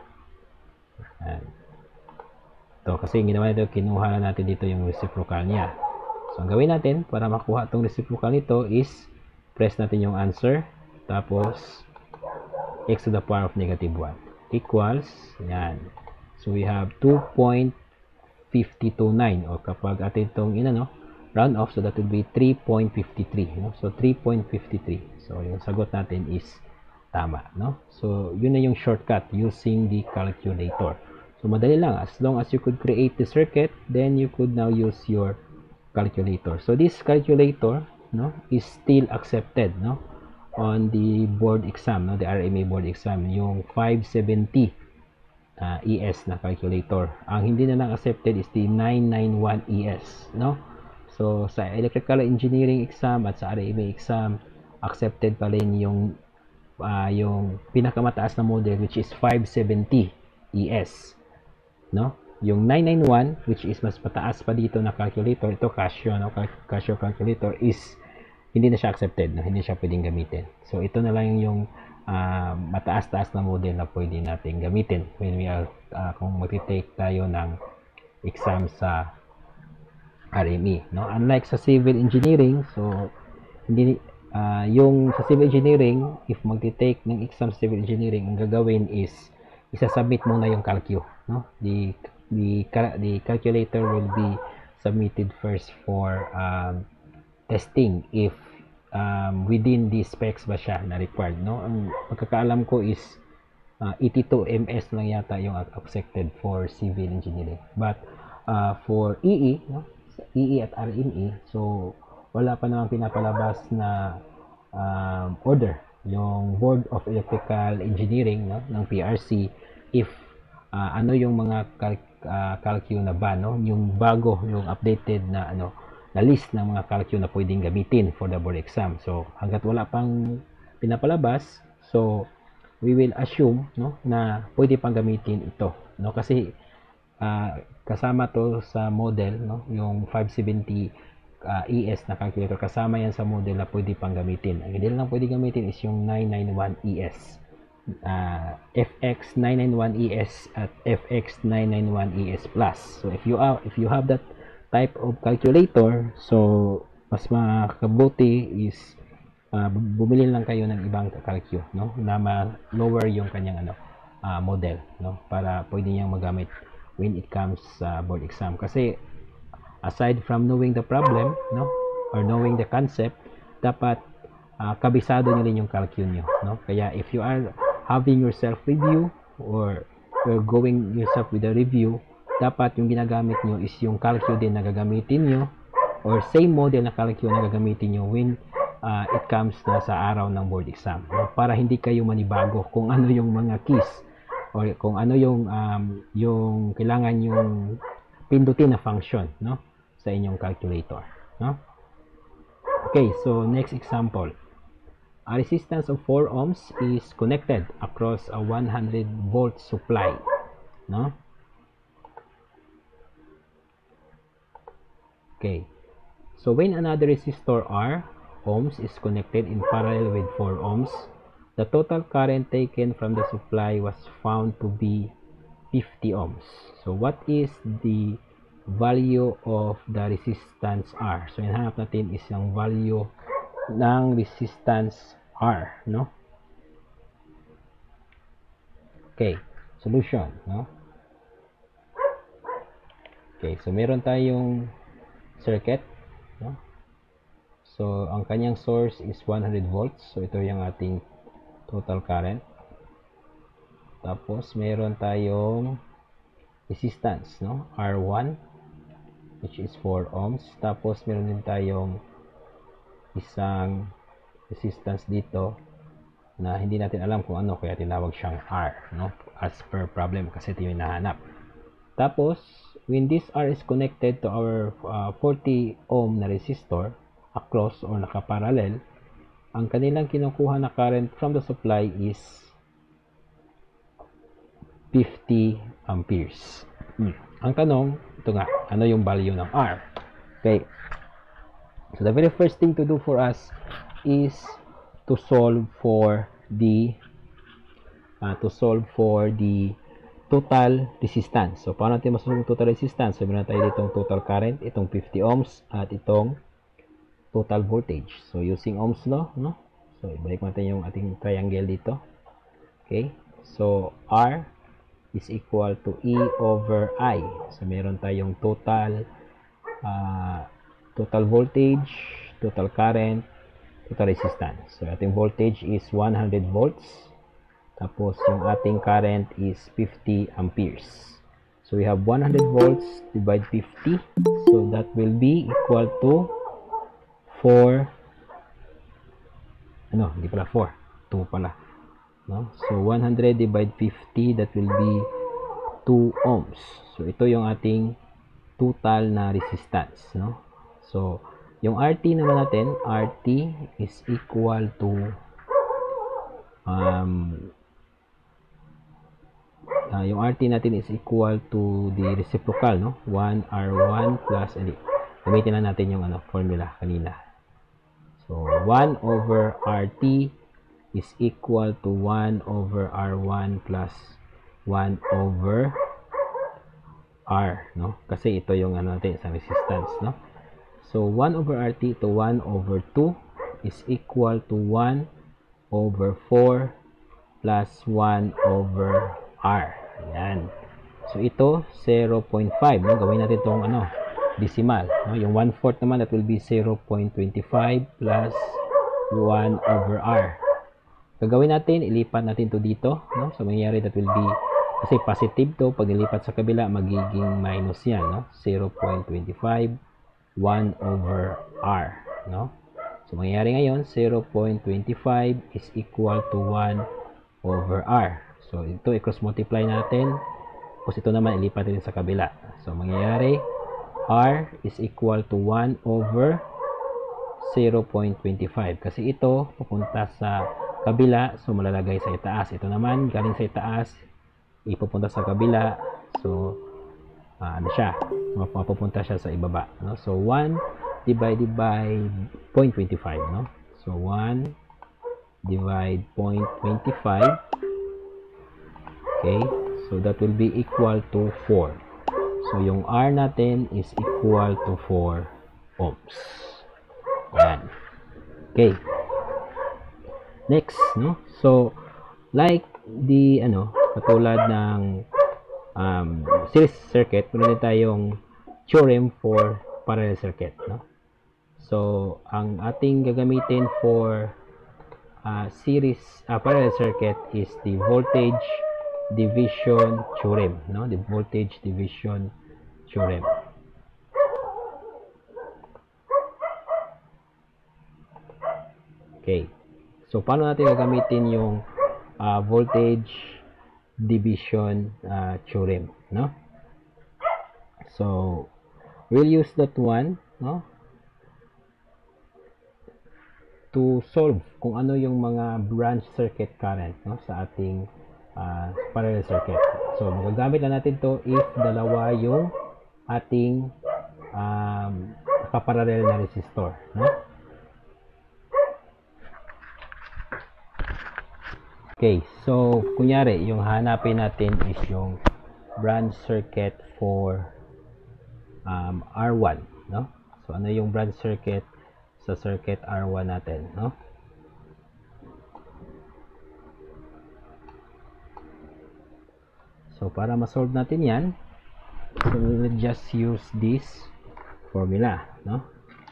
Ayan. Ito, kasi ginawa nito, kinuha na natin dito yung reciprocal niya. So, ang gawin natin para makuha itong reciprocal nito is press natin yung answer, tapos x to the power of negative one equals, yan. So, we have two point five two nine, o kapag atin itong inano, round off, so that would be three point five three, no? So, three point five three. So, yung sagot natin is tama, no? So, yun na yung shortcut using the calculator. So, madali lang. As long as you could create the circuit, then you could now use your calculator. So, this calculator, no, is still accepted, no, on the board exam, no, the R M A board exam, yung five seventy uh, E S na calculator. Ang hindi na lang accepted is the nine ninety-one E S, no? So, sa electrical engineering exam at sa R M A exam, accepted pa rin yung uh, yung pinakamataas na model, which is five seventy E S, no? Yung nine ninety-one, which is mas mataas pa dito na calculator, ito Casio, no? Casio calculator, is hindi na siya accepted, no? Hindi siya pwedeng gamitin. So, ito na lang yung uh, mataas-taas na model na pwede natin gamitin when we are, uh, kung mag-take tayo ng exam sa R M E, no? Unlike sa civil engineering, so, hindi, uh, yung sa civil engineering, if mag-take ng exam sa civil engineering, ang gagawin is, isa-submit muna yung calcu, no? The, the, the calculator will be submitted first for um, testing if um, within the specs ba siya na required, no? Ang pagkakaalam ko is uh, eighty-two M S lang yata yung accepted for civil engineering, but uh, for E E, no? E E at R M E, so wala pa namang pinapalabas na um, order yung Board of Electrical Engineering, no, ng P R C, if uh, ano yung mga cal uh, calcu na ba, no, yung bago, yung updated na ano na list ng mga calcu na pwedeng gamitin for the board exam. So, hanggat wala pang pinapalabas, so we will assume, no, na pwede pang gamitin ito, no, kasi uh, kasama to sa model, no, yung five seventy uh, E S na calculator, kasama yan sa model na pwede pang gamitin. Ang hindi lang pwede gamitin is yung nine ninety-one E S, uh, F X nine ninety-one E S at F X nine ninety-one E S plus. So, if you are if you have that type of calculator, so mas makabuti is uh, bumili lang kayo ng ibang calcu, no, na ma-lower yung kanyang ano uh, model, no, para pwede niyang magamit when it comes sa uh, board exam. Kasi aside from knowing the problem, no, or knowing the concept, dapat uh, kabisado niyo rin yung calcu niyo, no? Kaya if you are having yourself review or you're going yourself with a review, dapat yung ginagamit nyo is yung calcu din na gagamitin nyo, or same model na calcu na gagamitin nyo when uh, it comes na sa araw ng board exam, no? Para hindi kayo manibago kung ano yung mga keys or kung ano yung um, yung kailangan yung pindutin na function, no, sa inyong calculator, no? Okay, so next example. A resistance of four ohms is connected across a one hundred volt supply, no? Okay, so when another resistor R ohms is connected in parallel with four ohms, the total current taken from the supply was found to be fifty ohms. So what is the value of the resistance R? So hinahanap natin is yung value ng resistance R, no? Okay, solution, no? Okay, so meron tayong circuit, no? So ang kanyang source is one hundred volts, so ito yung ating total current. Tapos meron tayong resistance, no, R one, which is four ohms. Tapos meron din tayong isang resistance dito na hindi natin alam kung ano, kaya tinawag siyang R, no, as per problem, kasi ito yung hinahanap. Tapos when this R is connected to our uh, forty ohm na resistor across or nakaparallel, ang kanilang kinukuha na current from the supply is fifty amperes. Hmm. Ang tanong, ito nga, ano yung value ng R? Okay. So the very first thing to do for us is to solve for the uh, to solve for the total resistance. So paano natin masolve yung total resistance? So meron tayo ditong total current, itong fifty ohms at itong total voltage. So using Ohm's law, no? So ibalik natin yung ating triangle dito. Okay? So R is equal to E over I. So meron tayong total uh, total voltage, total current, total resistance. So ating voltage is one hundred volts. Tapos yung ating current is fifty amperes. So we have one hundred volts divide fifty. So that will be equal to four. Ano, hindi pala four. two pala. No? So one hundred divide fifty, that will be two ohms. So ito yung ating total na resistance, no? So yung R T naman natin, R T is equal to um uh, yung R T natin is equal to the reciprocal, no? one R one plus, hindi, gamitin na natin yung ano, formula kanina. So one over R T is equal to one over R one plus one over R, no? Kasi ito yung ano natin, sa resistance, no? So one over R T to one over two is equal to one over four plus one over R. Ayan. So ito zero point five, no? Gawin natin itong ano, decimal, no? Yung one fourth naman, that will be zero point two five plus one over R. Gagawin natin, ilipat natin to dito, no? So mangyayari, that will be, kasi positive to, pag nilipat sa kabila, magiging minus yan, no? zero point two five, one over R, no? So mangyayari ngayon, zero point two five is equal to one over R. So ito, i-cross multiply natin, tapos ito naman, ilipat natin sa kabila. So mangyayari, R is equal to one over zero point two five. Kasi ito, pupunta sa kabila, so malalagay sa itaas. Ito naman, galing sa itaas, ipupunta sa kabila, so uh, ano siya, mapupunta siya sa ibaba, no? So one divided by zero point two five, no? So one divide zero point two five, okay, so that will be equal to four. So yung R natin is equal to four ohms. Ayan. Okay. Next, no? So like the ano, katulad ng um, series circuit, meron din tayong theorem for parallel circuit, no? So ang ating gagamitin for uh, series uh, parallel circuit is the voltage division theorem, no? The voltage division theorem. Okay. So paano natin gagamitin yung uh, voltage division uh, theorem, no? So we'll use that one, no, to solve kung ano yung mga branch circuit current, no, sa ating uh, parallel circuit. So magagamit na natin to if dalawa yung ating um, kaparallel na resistor, no? Okay, so kunyari yung hanapin natin is yung branch circuit for um, R one, no? So ano yung branch circuit sa circuit R one natin, no? So para ma-solve natin yan, so we'll just use this formula, no?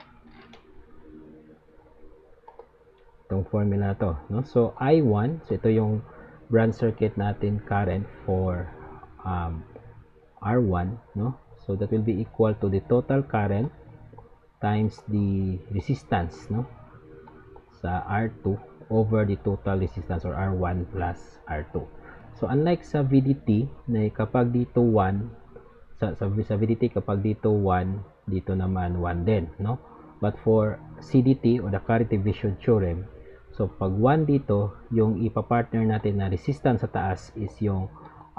Itong formula to, no? So I one, so ito yung branch circuit natin current for um, R one, no? So that will be equal to the total current times the resistance, no, sa R two over the total resistance, or R one plus R two. So unlike sa V D T na kapag dito one, sa, sa, sa V D T kapag dito one, dito naman one din, no? But for C D T, or the current division theorem, so pag one dito, yung ipa-partner natin na resistance sa taas is yung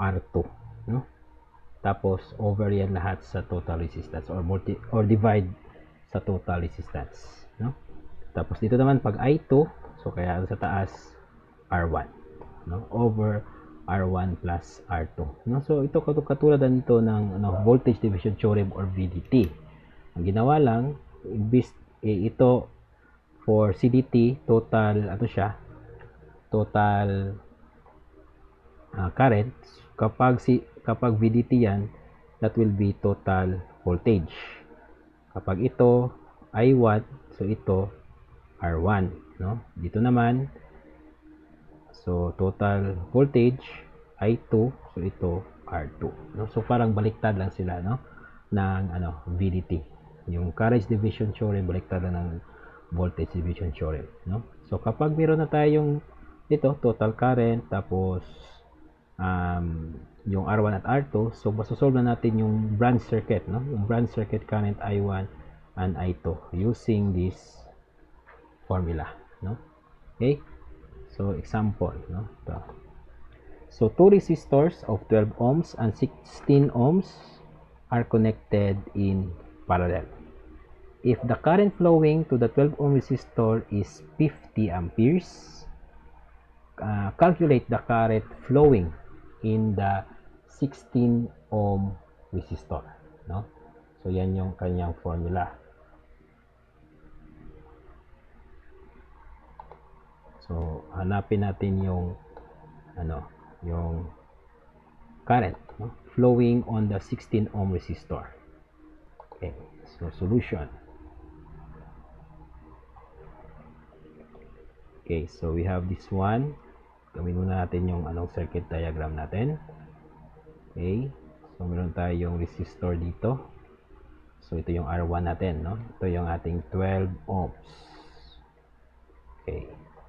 R two, no? Tapos over yan lahat sa total resistance or multi or divide sa total resistance, no? Tapos dito naman pag I two, so kaya sa taas R one, no? Over R one plus R two, no? So ito katulad nito ng ano, voltage division theorem or V D T. Ang ginawa lang imbis eh, ito for C D T total ano siya? Total uh, current. Kapag si kapag V D T yan, that will be total voltage. Kapag ito I one, so ito R one, no? Dito naman, so total voltage I two, so ito R two, no? So parang baliktad lang sila, no? Ng ano, V D T. Yung current division theorem baliktad lang ng voltage division theorem, no? So kapag meron na tayong ito total current tapos um, yung R one at R two, so masosolve na natin yung branch circuit, no? Yung branch circuit current I one and I two using this formula, no? Okay? So example, no? Ito. So two resistors of twelve ohms and sixteen ohms are connected in parallel. If the current flowing to the twelve ohm resistor is fifty amperes, uh, calculate the current flowing in the sixteen ohm resistor, no? So yan yung kanyang formula. So hanapin natin yung ano, yung current, no? Flowing on the sixteen ohm resistor. Okay, so solution. Okay, so we have this one. Gawin muna natin yung anong circuit diagram natin. Okay, so meron tayong resistor dito. So ito yung R one natin, no? Ito yung ating twelve ohms. Okay.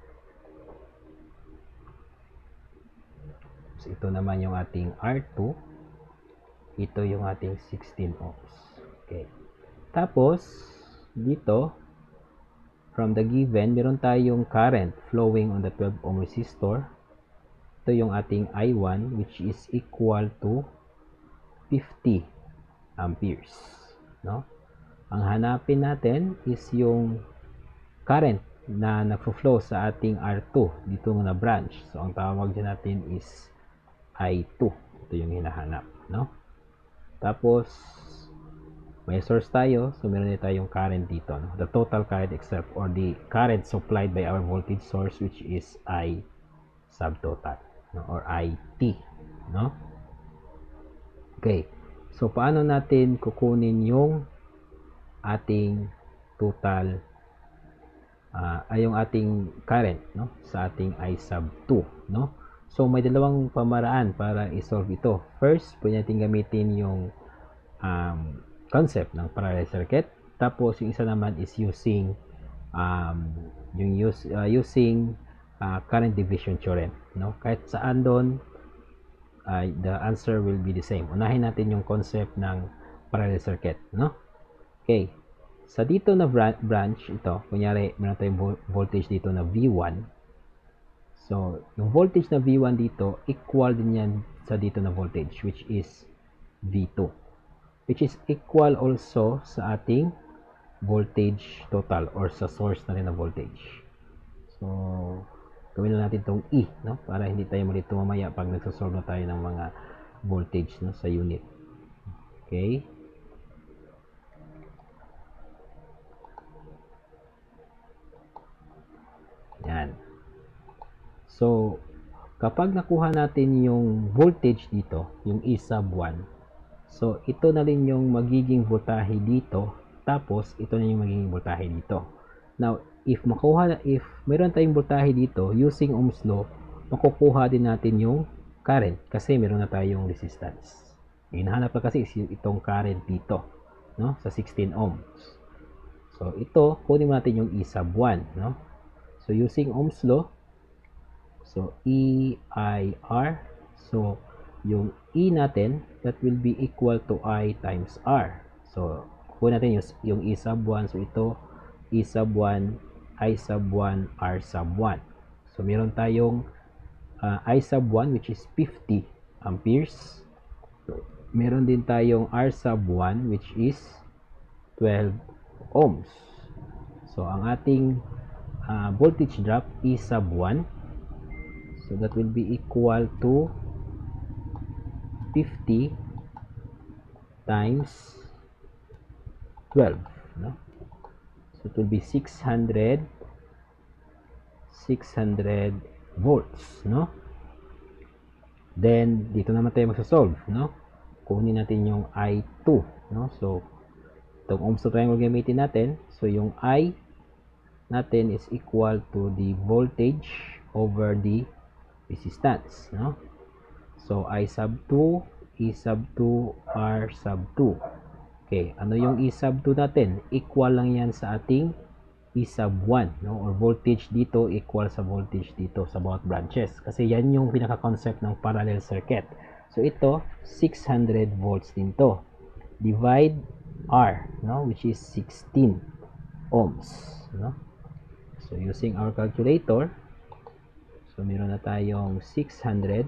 So ito naman yung ating R two. Ito yung ating sixteen ohms. Okay. Tapos dito from the given, meron tayong current flowing on the twelve ohm resistor. Ito yung ating I one which is equal to fifty amperes, no? Ang hanapin natin is yung current na nagfo-flow sa ating R two dito na branch. So ang tawag dyan natin is I two. Ito yung hinahanap, no? Tapos may source tayo, so meron din tayong current dito, no? The total current except or the current supplied by our voltage source which is I subtotal, no? Or I T, no? Okay. So paano natin kukunin yung ating total uh, ay yung ating current, no? Sa ating I sub two, no? So may dalawang pamaraan para i-solve ito. First, pwede natin gamitin yung um, concept ng parallel circuit. Tapos yung isa naman is using um, yung use, uh, using uh, current division theorem, no? Kahit saan doon, uh, the answer will be the same. Unahin natin yung concept ng parallel circuit, no? Okay. Sa dito na branch ito, kunyari meron tayong voltage dito na V one. So yung voltage na V one dito equal din yan sa dito na voltage which is V two, which is equal also sa ating voltage total or sa source na rin na voltage. So gawin na natin itong E, no? Para hindi tayo malito mamaya pag nagsosolve na tayo ng mga voltage, no, sa unit. Okay. Yan. So kapag nakuha natin yung voltage dito, yung E sub one, so ito na rin yung magiging voltahe dito, tapos ito na yung magiging voltahe dito. Now, if makuha, if meron tayong voltahe dito, using Ohm's law, makukuha din natin yung current kasi meron na tayong resistance. Yung hinahanap na kasi is itong current dito, no, sa sixteen ohms. So ito, kunin natin yung E sub one, no? So using Ohm's law, so E I R, so yung E natin, that will be equal to I times R. So kunin natin yung, yung E sub one, so ito E sub one, I sub one, R sub one. So meron tayong uh, I sub one which is fifty amperes. Meron din tayong R sub one which is twelve ohms. So, ang ating uh, voltage drop E sub one. So, that will be equal to fifty times twelve. No? So, it will be six hundred volts. No? Then, dito naman tayo magsasolve. No? Kunin natin yung I two. No? So, itong ohms to triangle gamitin natin. So, yung I natin is equal to the voltage over the resistance. No? So, I sub two, E sub two, R sub two. Okay, ano yung E sub two natin? Equal lang yan sa ating E sub one. No? Or voltage dito equal sa voltage dito sa bawat branches. Kasi yan yung pinaka-concept ng parallel circuit. So, ito, six hundred volts din to. Divide R, no? Which is sixteen ohms. No? So, using our calculator, so meron na tayong six hundred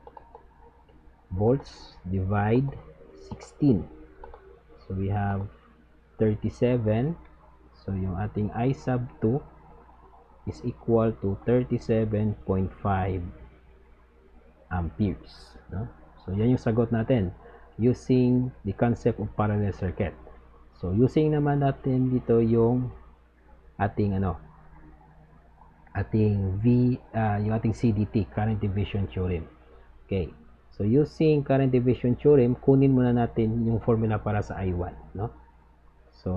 volts divide sixteen. So, we have thirty-seven. So, yung ating I sub two is equal to thirty-seven point five amperes. No? So, yan yung sagot natin using the concept of parallel circuit. So, using naman natin dito yung ating ano, ating V, uh, yung ating C D T, current division theorem. Okay. So, using current division theorem, kunin muna natin yung formula para sa I one. No? So,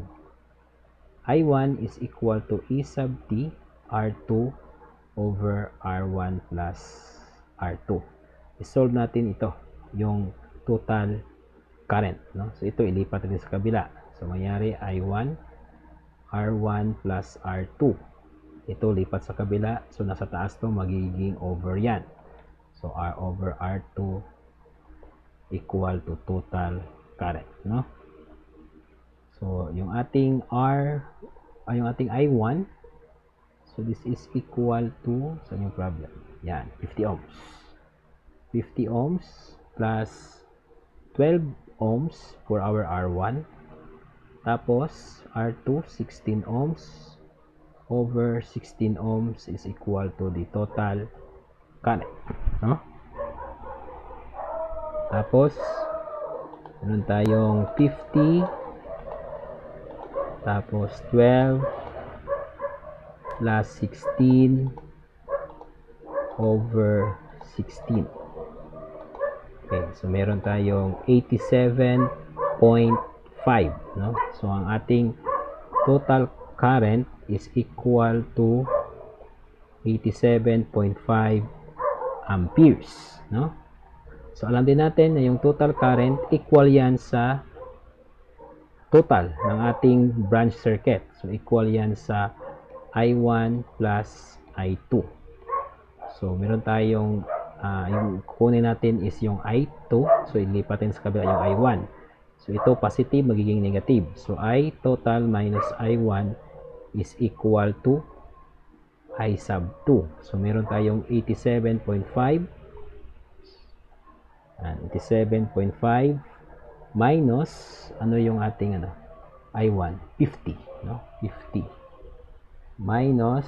I one is equal to E sub T R two over R one plus R two. I-solve natin ito, yung total current. No? So, ito ilipat natin sa kabila. So, mangyari I one, R one plus R two. Ito lipat sa kabila. So, nasa taas to magiging over yan. So, R over R two equal to total current. No? So, yung ating R, ay yung ating I one, so this is equal to, saan yung problem? Yan, fifty ohms. fifty ohms plus twelve ohms for our R one. Tapos, R two, sixteen ohms over sixteen ohms is equal to the total current. No? Tapos, meron tayong fifty, tapos twelve plus sixteen over sixteen. Okay, so meron tayong eighty-seven point five. No? So, ang ating total current is equal to eighty-seven point five amperes. No? So, alam din natin na yung total current equal yan sa total ng ating branch circuit. So, equal yan sa I one plus I two. So, meron tayong, uh, yung kunin natin is yung I two. So, ilipat natin sa kabila yung I one. So, ito positive, magiging negative. So, I total minus I one is equal to I sub two. So, meron tayong eighty-seven point five. And eighty-seven point five minus, ano yung ating ano, I one? fifty. No? fifty. Minus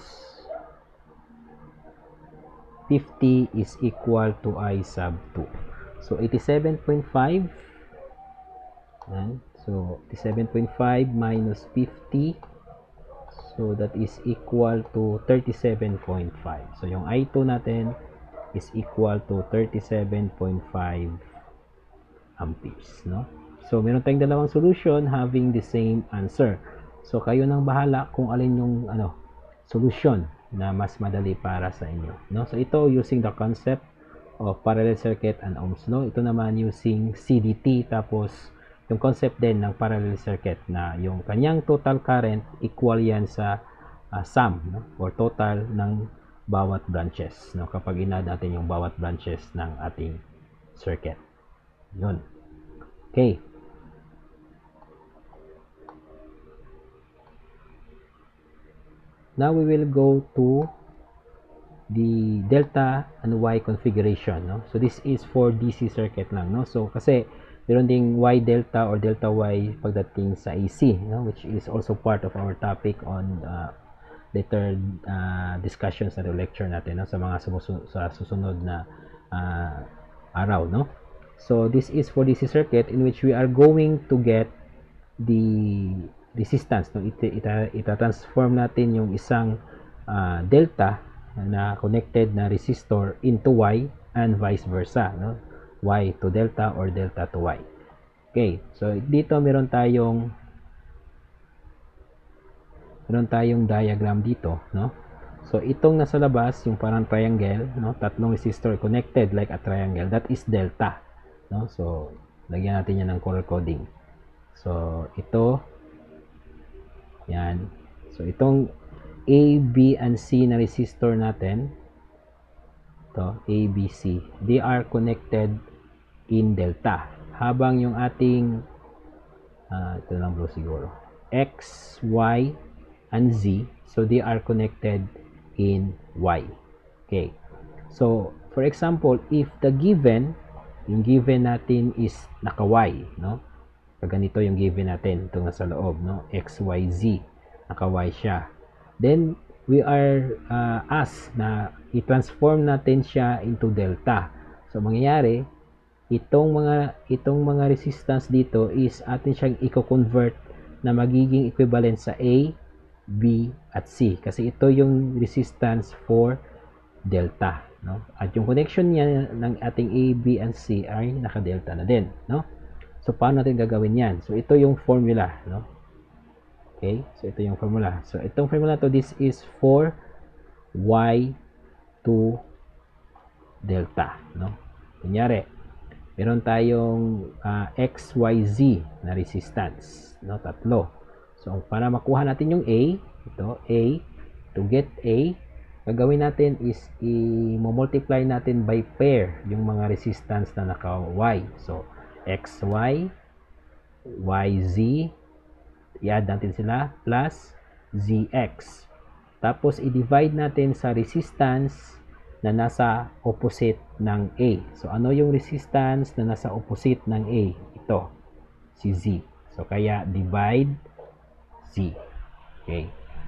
fifty is equal to I sub two. So, eighty-seven point five. And, so, eighty-seven point five minus fifty. So, that is equal to thirty-seven point five. So, yung I two natin is equal to thirty-seven point five amperes. No? So, meron tayong dalawang solution having the same answer. So, kayo nang bahala kung alin yung ano, solution na mas madali para sa inyo. No? So, ito using the concept of parallel circuit and Ohm's law. Ito naman using C D T, tapos yung concept din ng parallel circuit na yung kanyang total current equal yan sa uh, sum, no? Or total ng bawat branches. No? Kapag inad natin yung bawat branches ng ating circuit. Yun. Okay. Now we will go to the delta and Y configuration, no? So this is for D C circuit lang, no? So kasi meron ding Y delta or delta Y pagdating sa A C, no? Which is also part of our topic on uh, later uh, discussions na lecture natin, no? Sa mga sumusunod, sa susunod na uh, araw, no? So this is for D C circuit in which we are going to get the resistance, no? Ita, ita, ita-transform natin yung isang uh, delta na connected na resistor into Y and vice versa, no? Y to delta or delta to Y. Okay, so dito meron tayong meron tayong diagram dito, no? So itong nasa labas, yung parang triangle, no? Tatlong resistor connected like a triangle, that is delta, no? So lagyan natin yan ng color coding. So ito, yan. So itong A, B, and C na resistor natin, to A, B, C, they are connected in delta. Habang yung ating uh, ito lang bro siguro, X, Y, and Z, so they are connected in Y. Okay. So, for example, if the given, yung given natin is naka-Y, no? Pag ganito yung given natin, ito nasa loob, no? X, Y, Z, naka-Y siya. Then, we are uh, asked na i-transform natin siya into delta. So, mangyayari, itong mga itong mga resistance dito is atin siyang i-convert na magiging equivalent sa A, B, at C. Kasi ito yung resistance for delta, no? At yung connection niya ng ating A, B, and C ay naka-delta na din, no? So, paano natin gagawin yan? So, ito yung formula, no? Okay? So, ito yung formula. So, itong formula to, this is for Y to delta, no? Kunyari, meron tayong uh, X, Y, Z na resistance, no? Tatlo. So, para makuha natin yung A, ito, A, to get A, gagawin natin is i-multiply natin by pair yung mga resistance na naka-Y. So, X Y, Y Z, i-add natin sila, plus Z X. Tapos, i-divide natin sa resistance na nasa opposite ng A. So, ano yung resistance na nasa opposite ng A? Ito, si Z. So, kaya divide Z. Okay.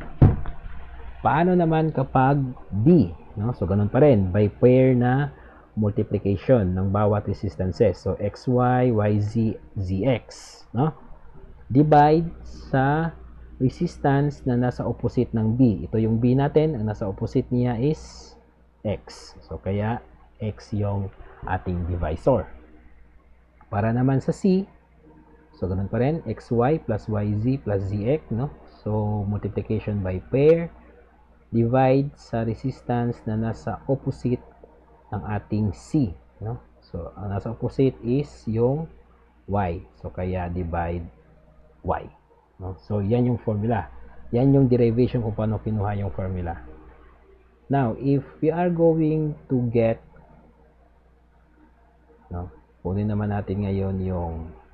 Paano naman kapag B? No? So, ganun pa rin. By pair na multiplication ng bawat resistances. So, X Y, Y Z, Z X. No? Divide sa resistance na nasa opposite ng B. Ito yung B natin. Ang nasa opposite niya is X. So, kaya X yung ating divisor. Para naman sa C, so, ganun pa rin. X Y plus Y Z plus Z X, no? So, multiplication by pair. Divide sa resistance na nasa opposite ng ating C, no? So, ang nasa opposite is yung Y. So, kaya divide Y, no? So, yan yung formula. Yan yung derivation kung paano kinuha yung formula. Now, if we are going to get, no? Kunin naman natin ngayon yung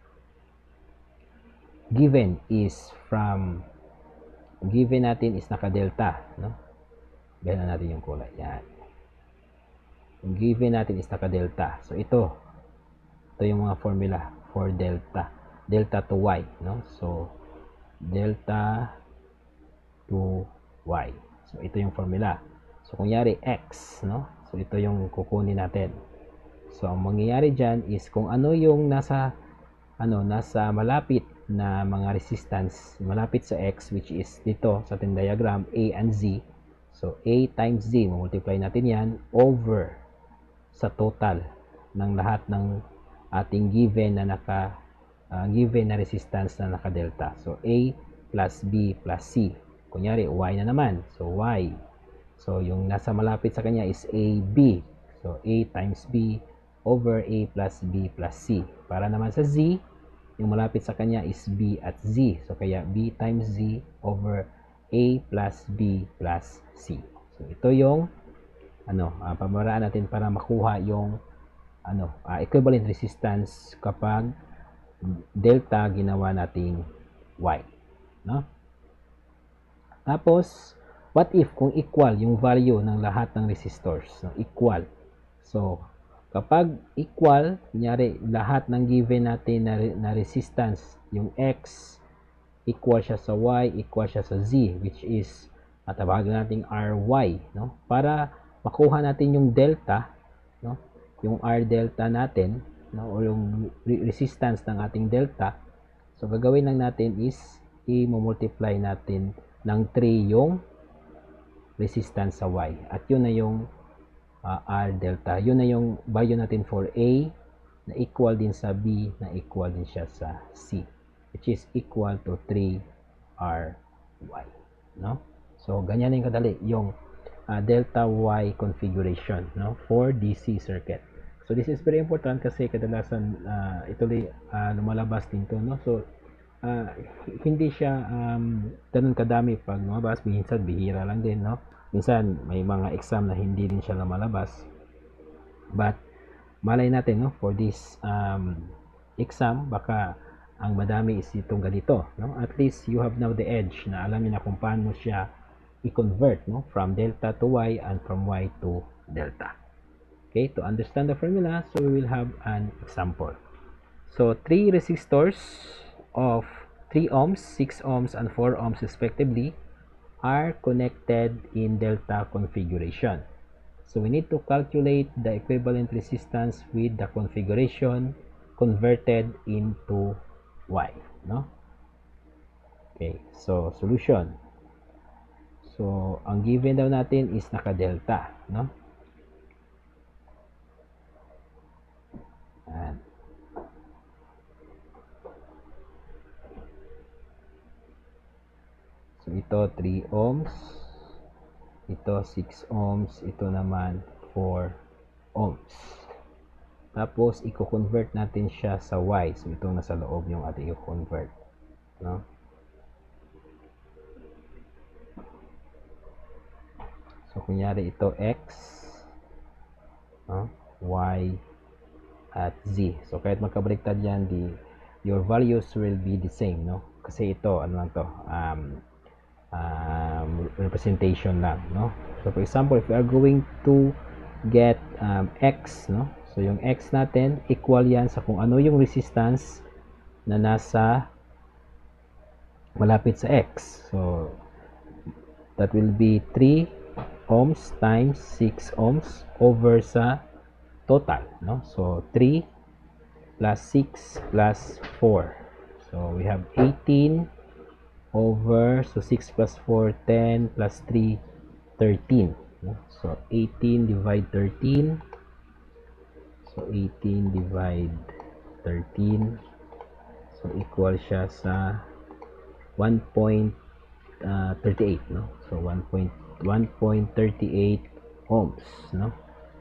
given is from, given natin is naka-delta, no? Ganyan natin yung kulay. Yan. Yung given natin is naka-delta. So, ito. Ito yung mga formula for delta. Delta to Y, no? So, delta to Y. So, ito yung formula. So, kunyari, X, no? So, ito yung kukunin natin. So, ang mangyayari dyan is kung ano yung nasa, ano, nasa malapit na mga resistance malapit sa X, which is dito sa ating diagram, A and Z. So, A times Z, multiply natin yan over sa total ng lahat ng ating given na naka uh, given na resistance na naka-delta. So, A plus B plus C. Kunyari, Y na naman. So, Y. So, yung nasa malapit sa kanya is A, B. So, A times B over A plus B plus C. Para naman sa Z, yung malapit sa kanya is B at Z. So, kaya B times Z over A plus B plus C. So, ito yung ano, uh, pamaraan natin para makuha yung ano, uh, equivalent resistance kapag delta ginawa nating Y. No? Tapos, what if kung equal yung value ng lahat ng resistors, no? Equal. So, kapag equal, kunyari, lahat ng given natin na, na resistance, yung X, equal siya sa Y, equal siya sa Z, which is, matabagan natin R Y, no? Para makuha natin yung delta, no? Yung R delta natin, no? O yung resistance ng ating delta. So, gagawin lang natin is, i-multiply natin ng three yung resistance sa Y. At yun na yung uh, R delta. Yun na yung value natin for A na equal din sa B na equal din siya sa C, which is equal to three R Y. No? So, ganyan yung kadali yung uh, delta Y configuration, no, for D C circuit. So, this is very important kasi kadalasan uh, ito uh, lumalabas din to, no? So, uh, hindi siya um, ganun kadami pag lumabas. Minsan, bihira lang din, no? Minsan, may mga exam na hindi din siya lumalabas. But, malay natin, no, for this um, exam, baka ang madami is itong ganito, no? At least, you have now the edge na alam niyo na kung paano siya i-convert, no, from delta to Y and from Y to delta. Okay, to understand the formula, so we will have an example. So, three resistors of three ohms, six ohms, and four ohms respectively are connected in delta configuration. So, we need to calculate the equivalent resistance with the configuration converted into Y, no? Okay, so solution. So, ang given daw natin is naka-delta, no? Ayan. So, ito three ohms, ito six ohms, ito naman four ohms. Tapos, i-convert natin siya sa Y. So, ito nasa loob yung ating i-convert, no? So, kunyari ito X, no? Y, at Z. So, kahit magkabaliktad yan, di, your values will be the same, no? Kasi ito, ano lang to, um, um, representation lang, no? So, for example, if we are going to get um, X, no? So, yung X natin, equal yan sa kung ano yung resistance na nasa malapit sa X. So, that will be three ohms times six ohms over sa total, no? So, three plus six plus four. So, we have eighteen over, so six plus four, ten plus three, thirteen. No? So, eighteen divide thirteen. So, eighteen divide thirteen. So, equal siya sa one point three eight, no? So, one point three eight ohms, no?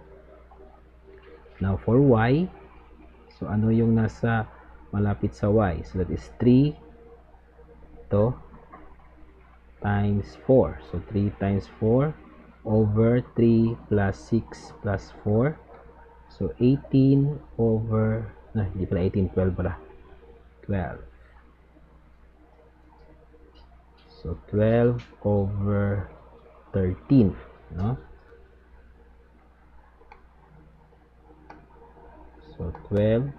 Now, for Y, so ano yung nasa malapit sa Y? So, that is three to times four. So, three times four over three plus six plus four. So, eighteen over, no, hindi pala eighteen, twelve pala. twelve. So, twelve over thirteen, no? So, twelve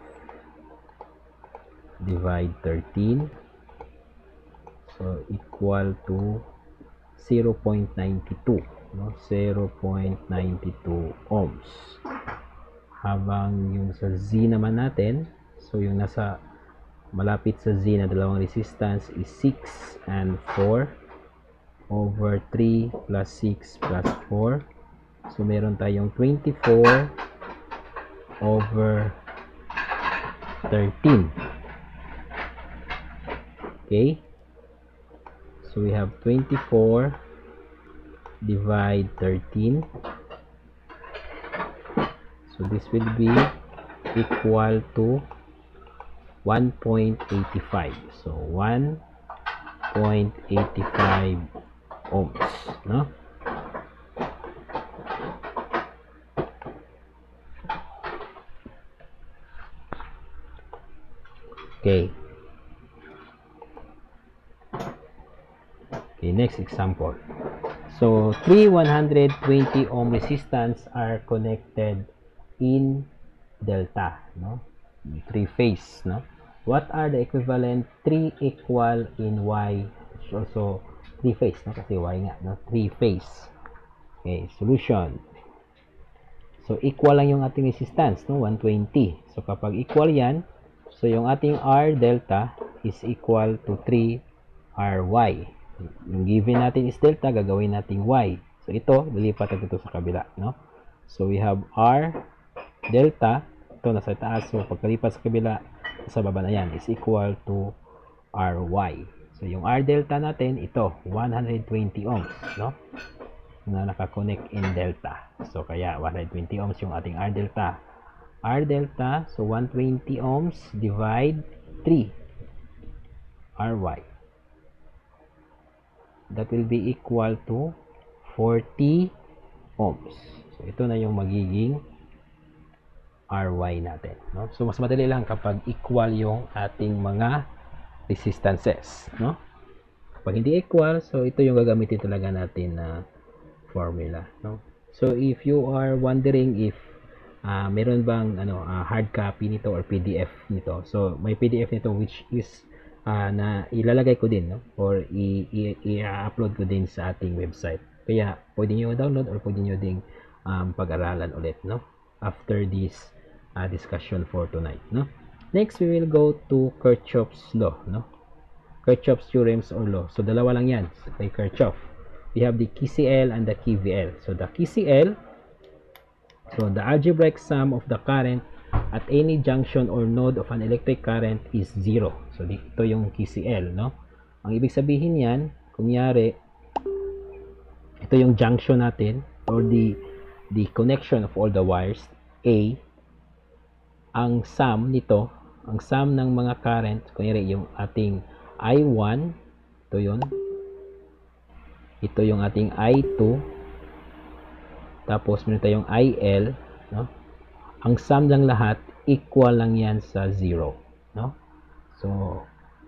divide thirteen. So, equal to zero point nine two, no? zero point nine two ohms. Habang yung sa Z naman natin, so yung nasa malapit sa Z na dalawang resistance is six and four over three plus six plus four. So, meron tayong twenty-four over thirteen. Okay? So, we have twenty-four divide thirteen. So, this will be equal to one point eight five. So, one point eight five ohms, no? Okay. Okay, next example. So, three one hundred twenty ohm resistance are connected in delta, no? Three phase, no? What are the equivalent three equal in Y? Also, three phase, no? Kasi Y nga, no? Three phase. Okay, solution. So, equal lang yung ating resistance, no? one twenty. So, kapag equal yan, so yung ating R delta is equal to three R Y. Yung given natin is delta, gagawin natin Y. So, ito, lilipat natin ito sa kabila, no? So, we have R delta, ito nasa taas. So, pagkalipat sa kabila, sa baba na yan, is equal to R Y. So, yung R delta natin, ito, one hundred twenty ohms, no? Na nakakonect in delta. So, kaya one hundred twenty ohms yung ating R delta. R delta, so one hundred twenty ohms divide three R Y. That will be equal to forty ohms. So, ito na yung magiging R Y natin, no? So, mas madali lang kapag equal yung ating mga resistances, no? Kapag hindi equal, so ito yung gagamitin talaga natin na formula, no? So, if you are wondering if uh, meron bang ano uh, hard copy nito or P D F nito, so may P D F nito which is uh, na ilalagay ko din, no? Or i-upload ko din sa ating website. Kaya pwede niyo download or pwede niyo ding um, pag-aralan ulit, no? After this uh, discussion for tonight, no? Next, we will go to Kirchhoff's law, no? Kirchhoff's theorems or law. So, dalawa lang yan kay Kirchhoff. We have the K C L and the K V L. So, the K C L, so the algebraic sum of the current at any junction or node of an electric current is zero. So, dito yung K C L, no? Ang ibig sabihin yan, kunyari, ito yung junction natin or the the connection of all the wires, A, ang sum nito, ang sum ng mga current, kunyari yung ating I one, ito yun, ito yung ating I two, tapos meron tayong I L, no? Ang sum ng lahat equal lang yan sa zero, no? So,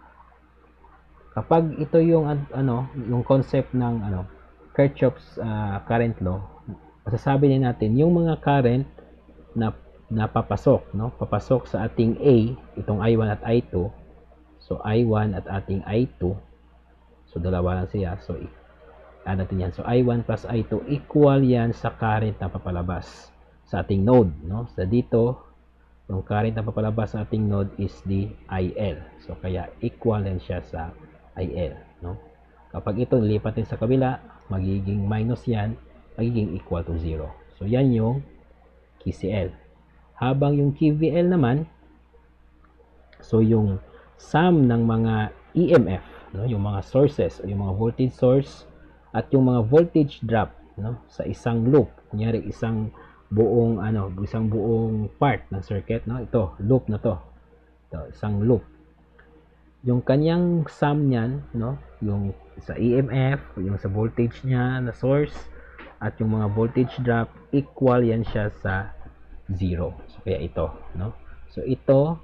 kapag ito yung ano, yung concept ng ano, Kirchhoff's uh, current law, masasabi din natin yung mga current na napapasok, no? Papasok sa ating A, itong I one at I two. So, I one at ating I two. So, dalawa lang siya. So, ano natin yan? So, I one plus I two equal yan sa current na papalabas sa ating node, no? So, dito, yung current na papalabas sa ating node is the I L. So, kaya equal yan siya sa I L, no? Kapag ito nilipat din sa kabila, magiging minus yan, magiging equal to zero. So, yan yung K C L. Habang yung K V L naman, so yung sum ng mga E M F, no? Yung mga sources, yung mga voltage source, at yung mga voltage drop, no, sa isang loop, kunyari isang buong ano, isang buong part ng circuit, no, ito loop na to, ito isang loop, yung kanyang sum niyan, no, yung sa E M F, yung sa voltage niya na source, at yung mga voltage drop, equal yan siya sa zero. So, kaya ito, no, so ito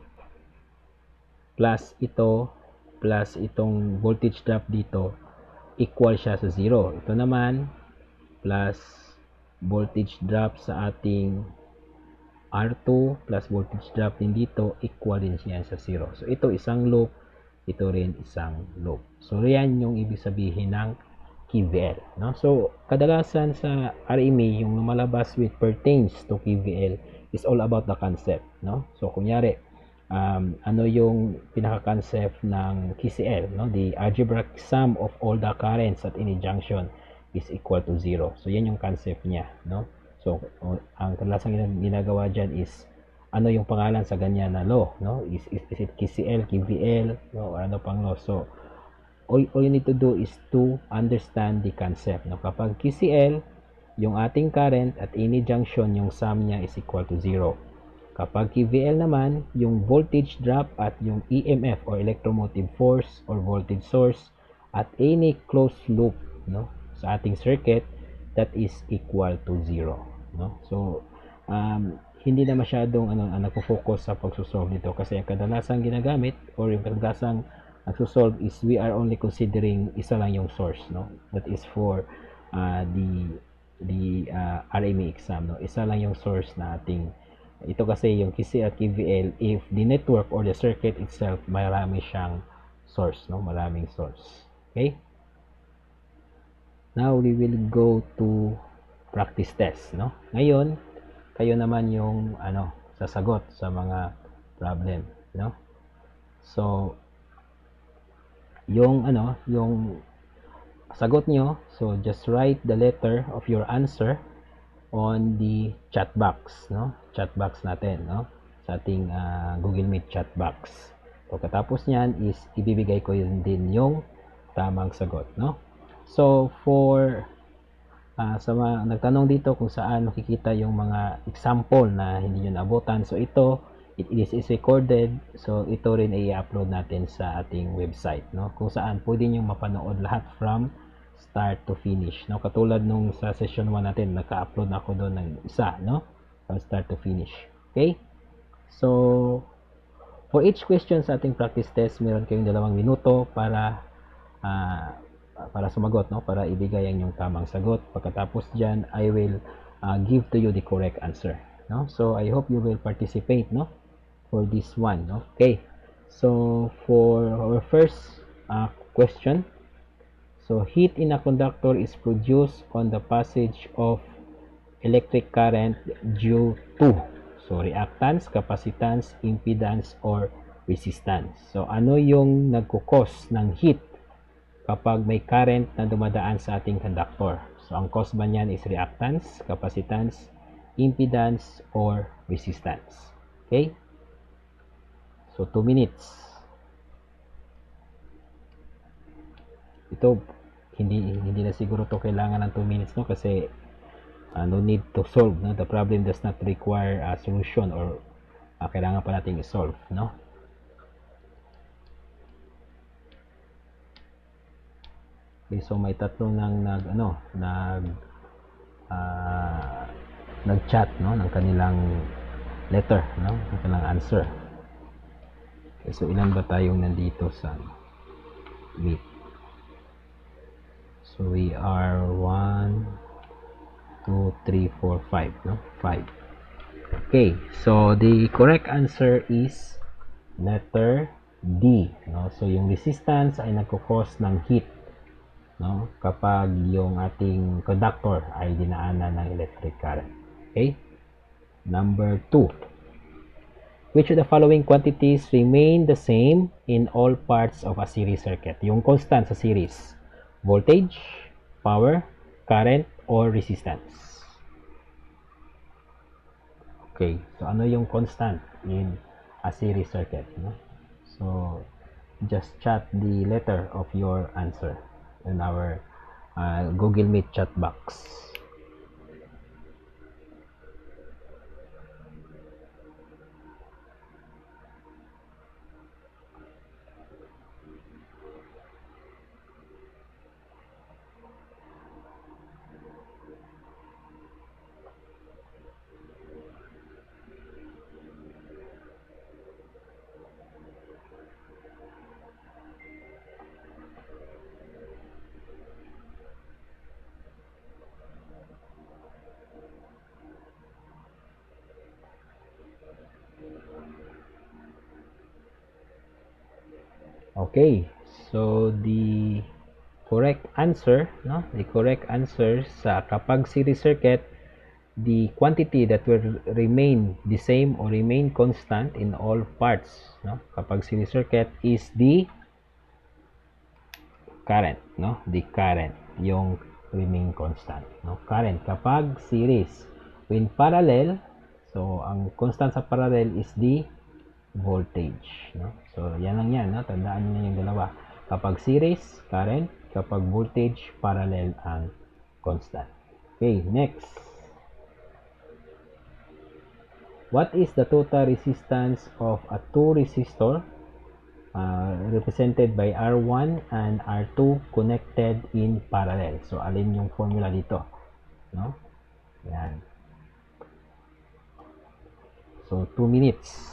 plus ito plus itong voltage drop dito, equal siya sa zero. Ito naman, plus voltage drop sa ating R two, plus voltage drop din dito, equal din siya sa zero. So, ito isang loop, ito rin isang loop. So, yan yung ibig sabihin ng K V L, no? So, kadalasan sa R M A, yung lumalabas with pertains to K V L is all about the concept, no? So, kunyari, Um, ano yung pinaka-concept ng K C L, no? The algebraic sum of all the currents at any junction is equal to zero. So, yan yung concept niya, no? So, ang kadalasang ginagawa dyan is ano yung pangalan sa ganyan na law, no? Is, is, is it K C L, K V L, no? Or ano pang law? So, all, all you need to do is to understand the concept, no? Kapag K C L, yung ating current at any junction, yung sum niya is equal to zero. Kapag K V L naman, yung voltage drop at yung E M F or electromotive force or voltage source at any closed loop, no, sa ating circuit, that is equal to zero, no? So, um, hindi na masyadong ano, ang nagpo-focus sa pagsosolve nito kasi ang kadalasang ginagamit or yung kadalasang nagsosolve is we are only considering isa lang yung source, no? That is for uh, the the uh, R M A exam, no? Isa lang yung source na ating ito kasi yung K C L, K V L, if the network or the circuit itself, marami siyang source, no? Maraming source. Okay? Now we will go to practice test, no? Ngayon, kayo naman yung ano, sasagot sa mga problem, no? So, yung ano, yung sagot nyo, so just write the letter of your answer on the chat box, no? Chat box natin, no? Sa ating uh, Google Meet chat box. Pagkatapos niyan is ibibigay ko yun din yung tamang sagot, no? So, for uh, sa mga nagtanong dito kung saan makikita yung mga example na hindi nyo naabutan, so ito, it is, is recorded, so ito rin ay i-upload natin sa ating website, no? Kung saan pwede nyo mapanood lahat from start to finish, no? Katulad nung sa session one natin, naka-upload na ako doon ng isa, no? From start to finish. Okay? So, for each question sa ating practice test, meron kayong dalawang minuto para uh, para sumagot, no? Para ibigay ang yung tamang sagot. Pagkatapos diyan, I will uh, give to you the correct answer, no? So, I hope you will participate, no? For this one, no? Okay. So, for our first uh, question, so heat in a conductor is produced on the passage of electric current due to, so reactance, capacitance, impedance, or resistance. So ano yung nagkukos ng heat kapag may current na dumadaan sa ating conductor? So ang cause ba niyan is reactance, capacitance, impedance, or resistance. Okay? So two minutes. Ito hindi hindi na siguro to kailangan ng two minutes, no, kasi uh, no need to solve, no, the problem does not require a solution or uh, kailangan pa nating i-solve, no. Okay, so may tatlong nang nag ano nag uh, nag-chat, no, ng kanilang letter, no, ng kanilang answer. Okay, so ilan ba tayong nandito sa meet? So we are one, two, three, four, five, no? five. Okay, so the correct answer is letter D, no? So yung resistance ay nagko-cause ng heat, no? Kapag yung ating conductor ay dinaanan ng electric current. Okay? Number two. Which of the following quantities remain the same in all parts of a series circuit? Yung constant sa series. Voltage, power, current, or resistance. Okay, so ano yung constant in a series circuit, no? So just chat the letter of your answer in our uh, Google Meet chat box. Okay, so the correct answer, no? The correct answer sa kapag series circuit, the quantity that will remain the same or remain constant in all parts, no? Kapag series circuit is the current, no? The current, yung remain constant, no? Current kapag series. When parallel, so ang constant sa parallel is the voltage, no? So yan lang yan, no? Tandaan niyo yung dalawa. Kapag series, current. Kapag voltage, parallel ang constant. Okay, next. What is the total resistance of a two resistor uh, represented by R one and R two connected in parallel? So alin yung formula dito, no? Yan. So two minutes.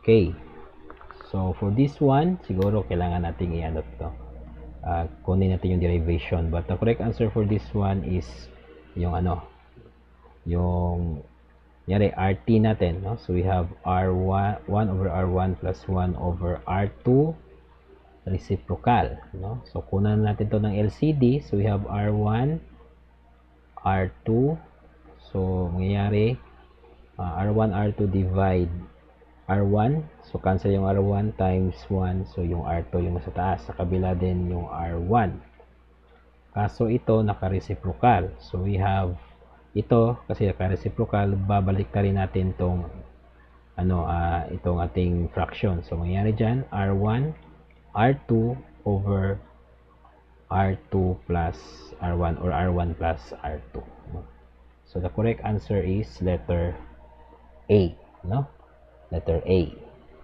Okay. So, for this one, siguro kailangan nating i-ano to. Uh, kunin natin yung derivation. But the correct answer for this one is yung ano, yung yari, R T natin. No? So, we have R one, one over R one plus one over R two reciprocal. No? So, kunan natin to ng L C D. So, we have R one, R two. So, mangyayari, uh, R one, R two divide R one. So, cancel yung R one times one. So, yung R two yung nasa taas. Sa kabila din yung R one. Kaso ito, naka-reciprocal. So, we have ito, kasi naka-reciprocal, babalik rin natin itong ano, uh, itong ating fraction. So, mangyari dyan, R one, R two over R two plus R one or R one plus R two. So, the correct answer is letter A. No? Letter A.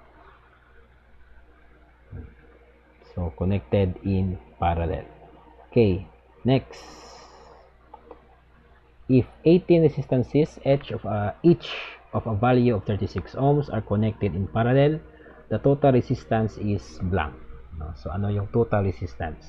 So, connected in parallel. Okay, next. If eighteen resistances, each of, a, each of a value of thirty-six ohms are connected in parallel, the total resistance is blank. So, ano yung total resistance?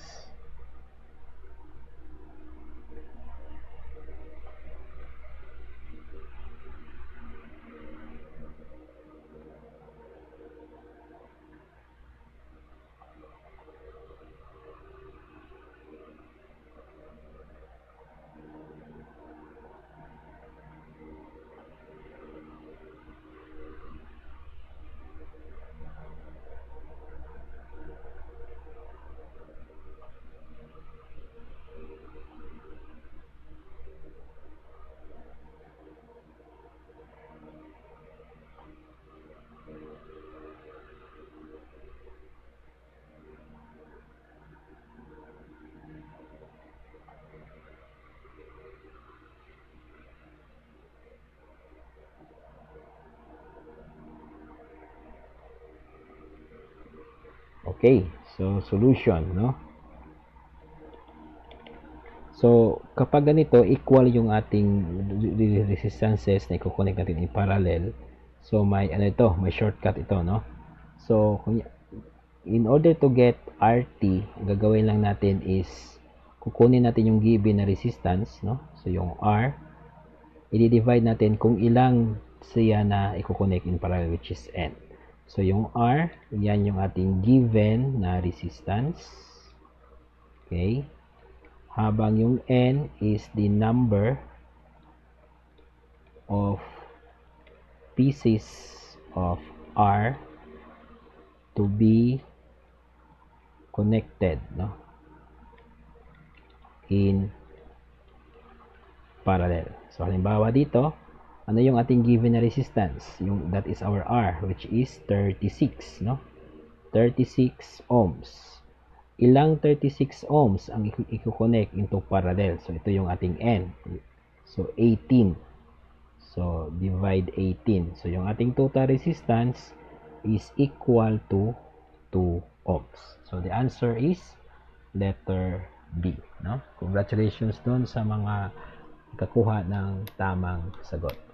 Okay, so solution, no? So, kapag ganito, equal yung ating resistances na i-connect natin in parallel. So, may ano ito, may shortcut ito, no? So, in order to get R T, gagawin lang natin is kukunin natin yung given na resistance, no? So, yung R, i-divide natin kung ilang siya na i-connect in parallel, which is N. So, yung R, yan yung ating given na resistance. Okay. Habang yung N is the number of pieces of R to be connected, no, in parallel. So, halimbawa dito, ano yung ating given na resistance? Yung, that is our R, which is thirty-six, no? thirty-six ohms. Ilang thirty-six ohms ang i-connect into parallel? So, ito yung ating N. So, eighteen. So, divide eighteen. So, yung ating total resistance is equal to two ohms. So, the answer is letter B, no? Congratulations doon sa mga kakuha ng tamang sagot.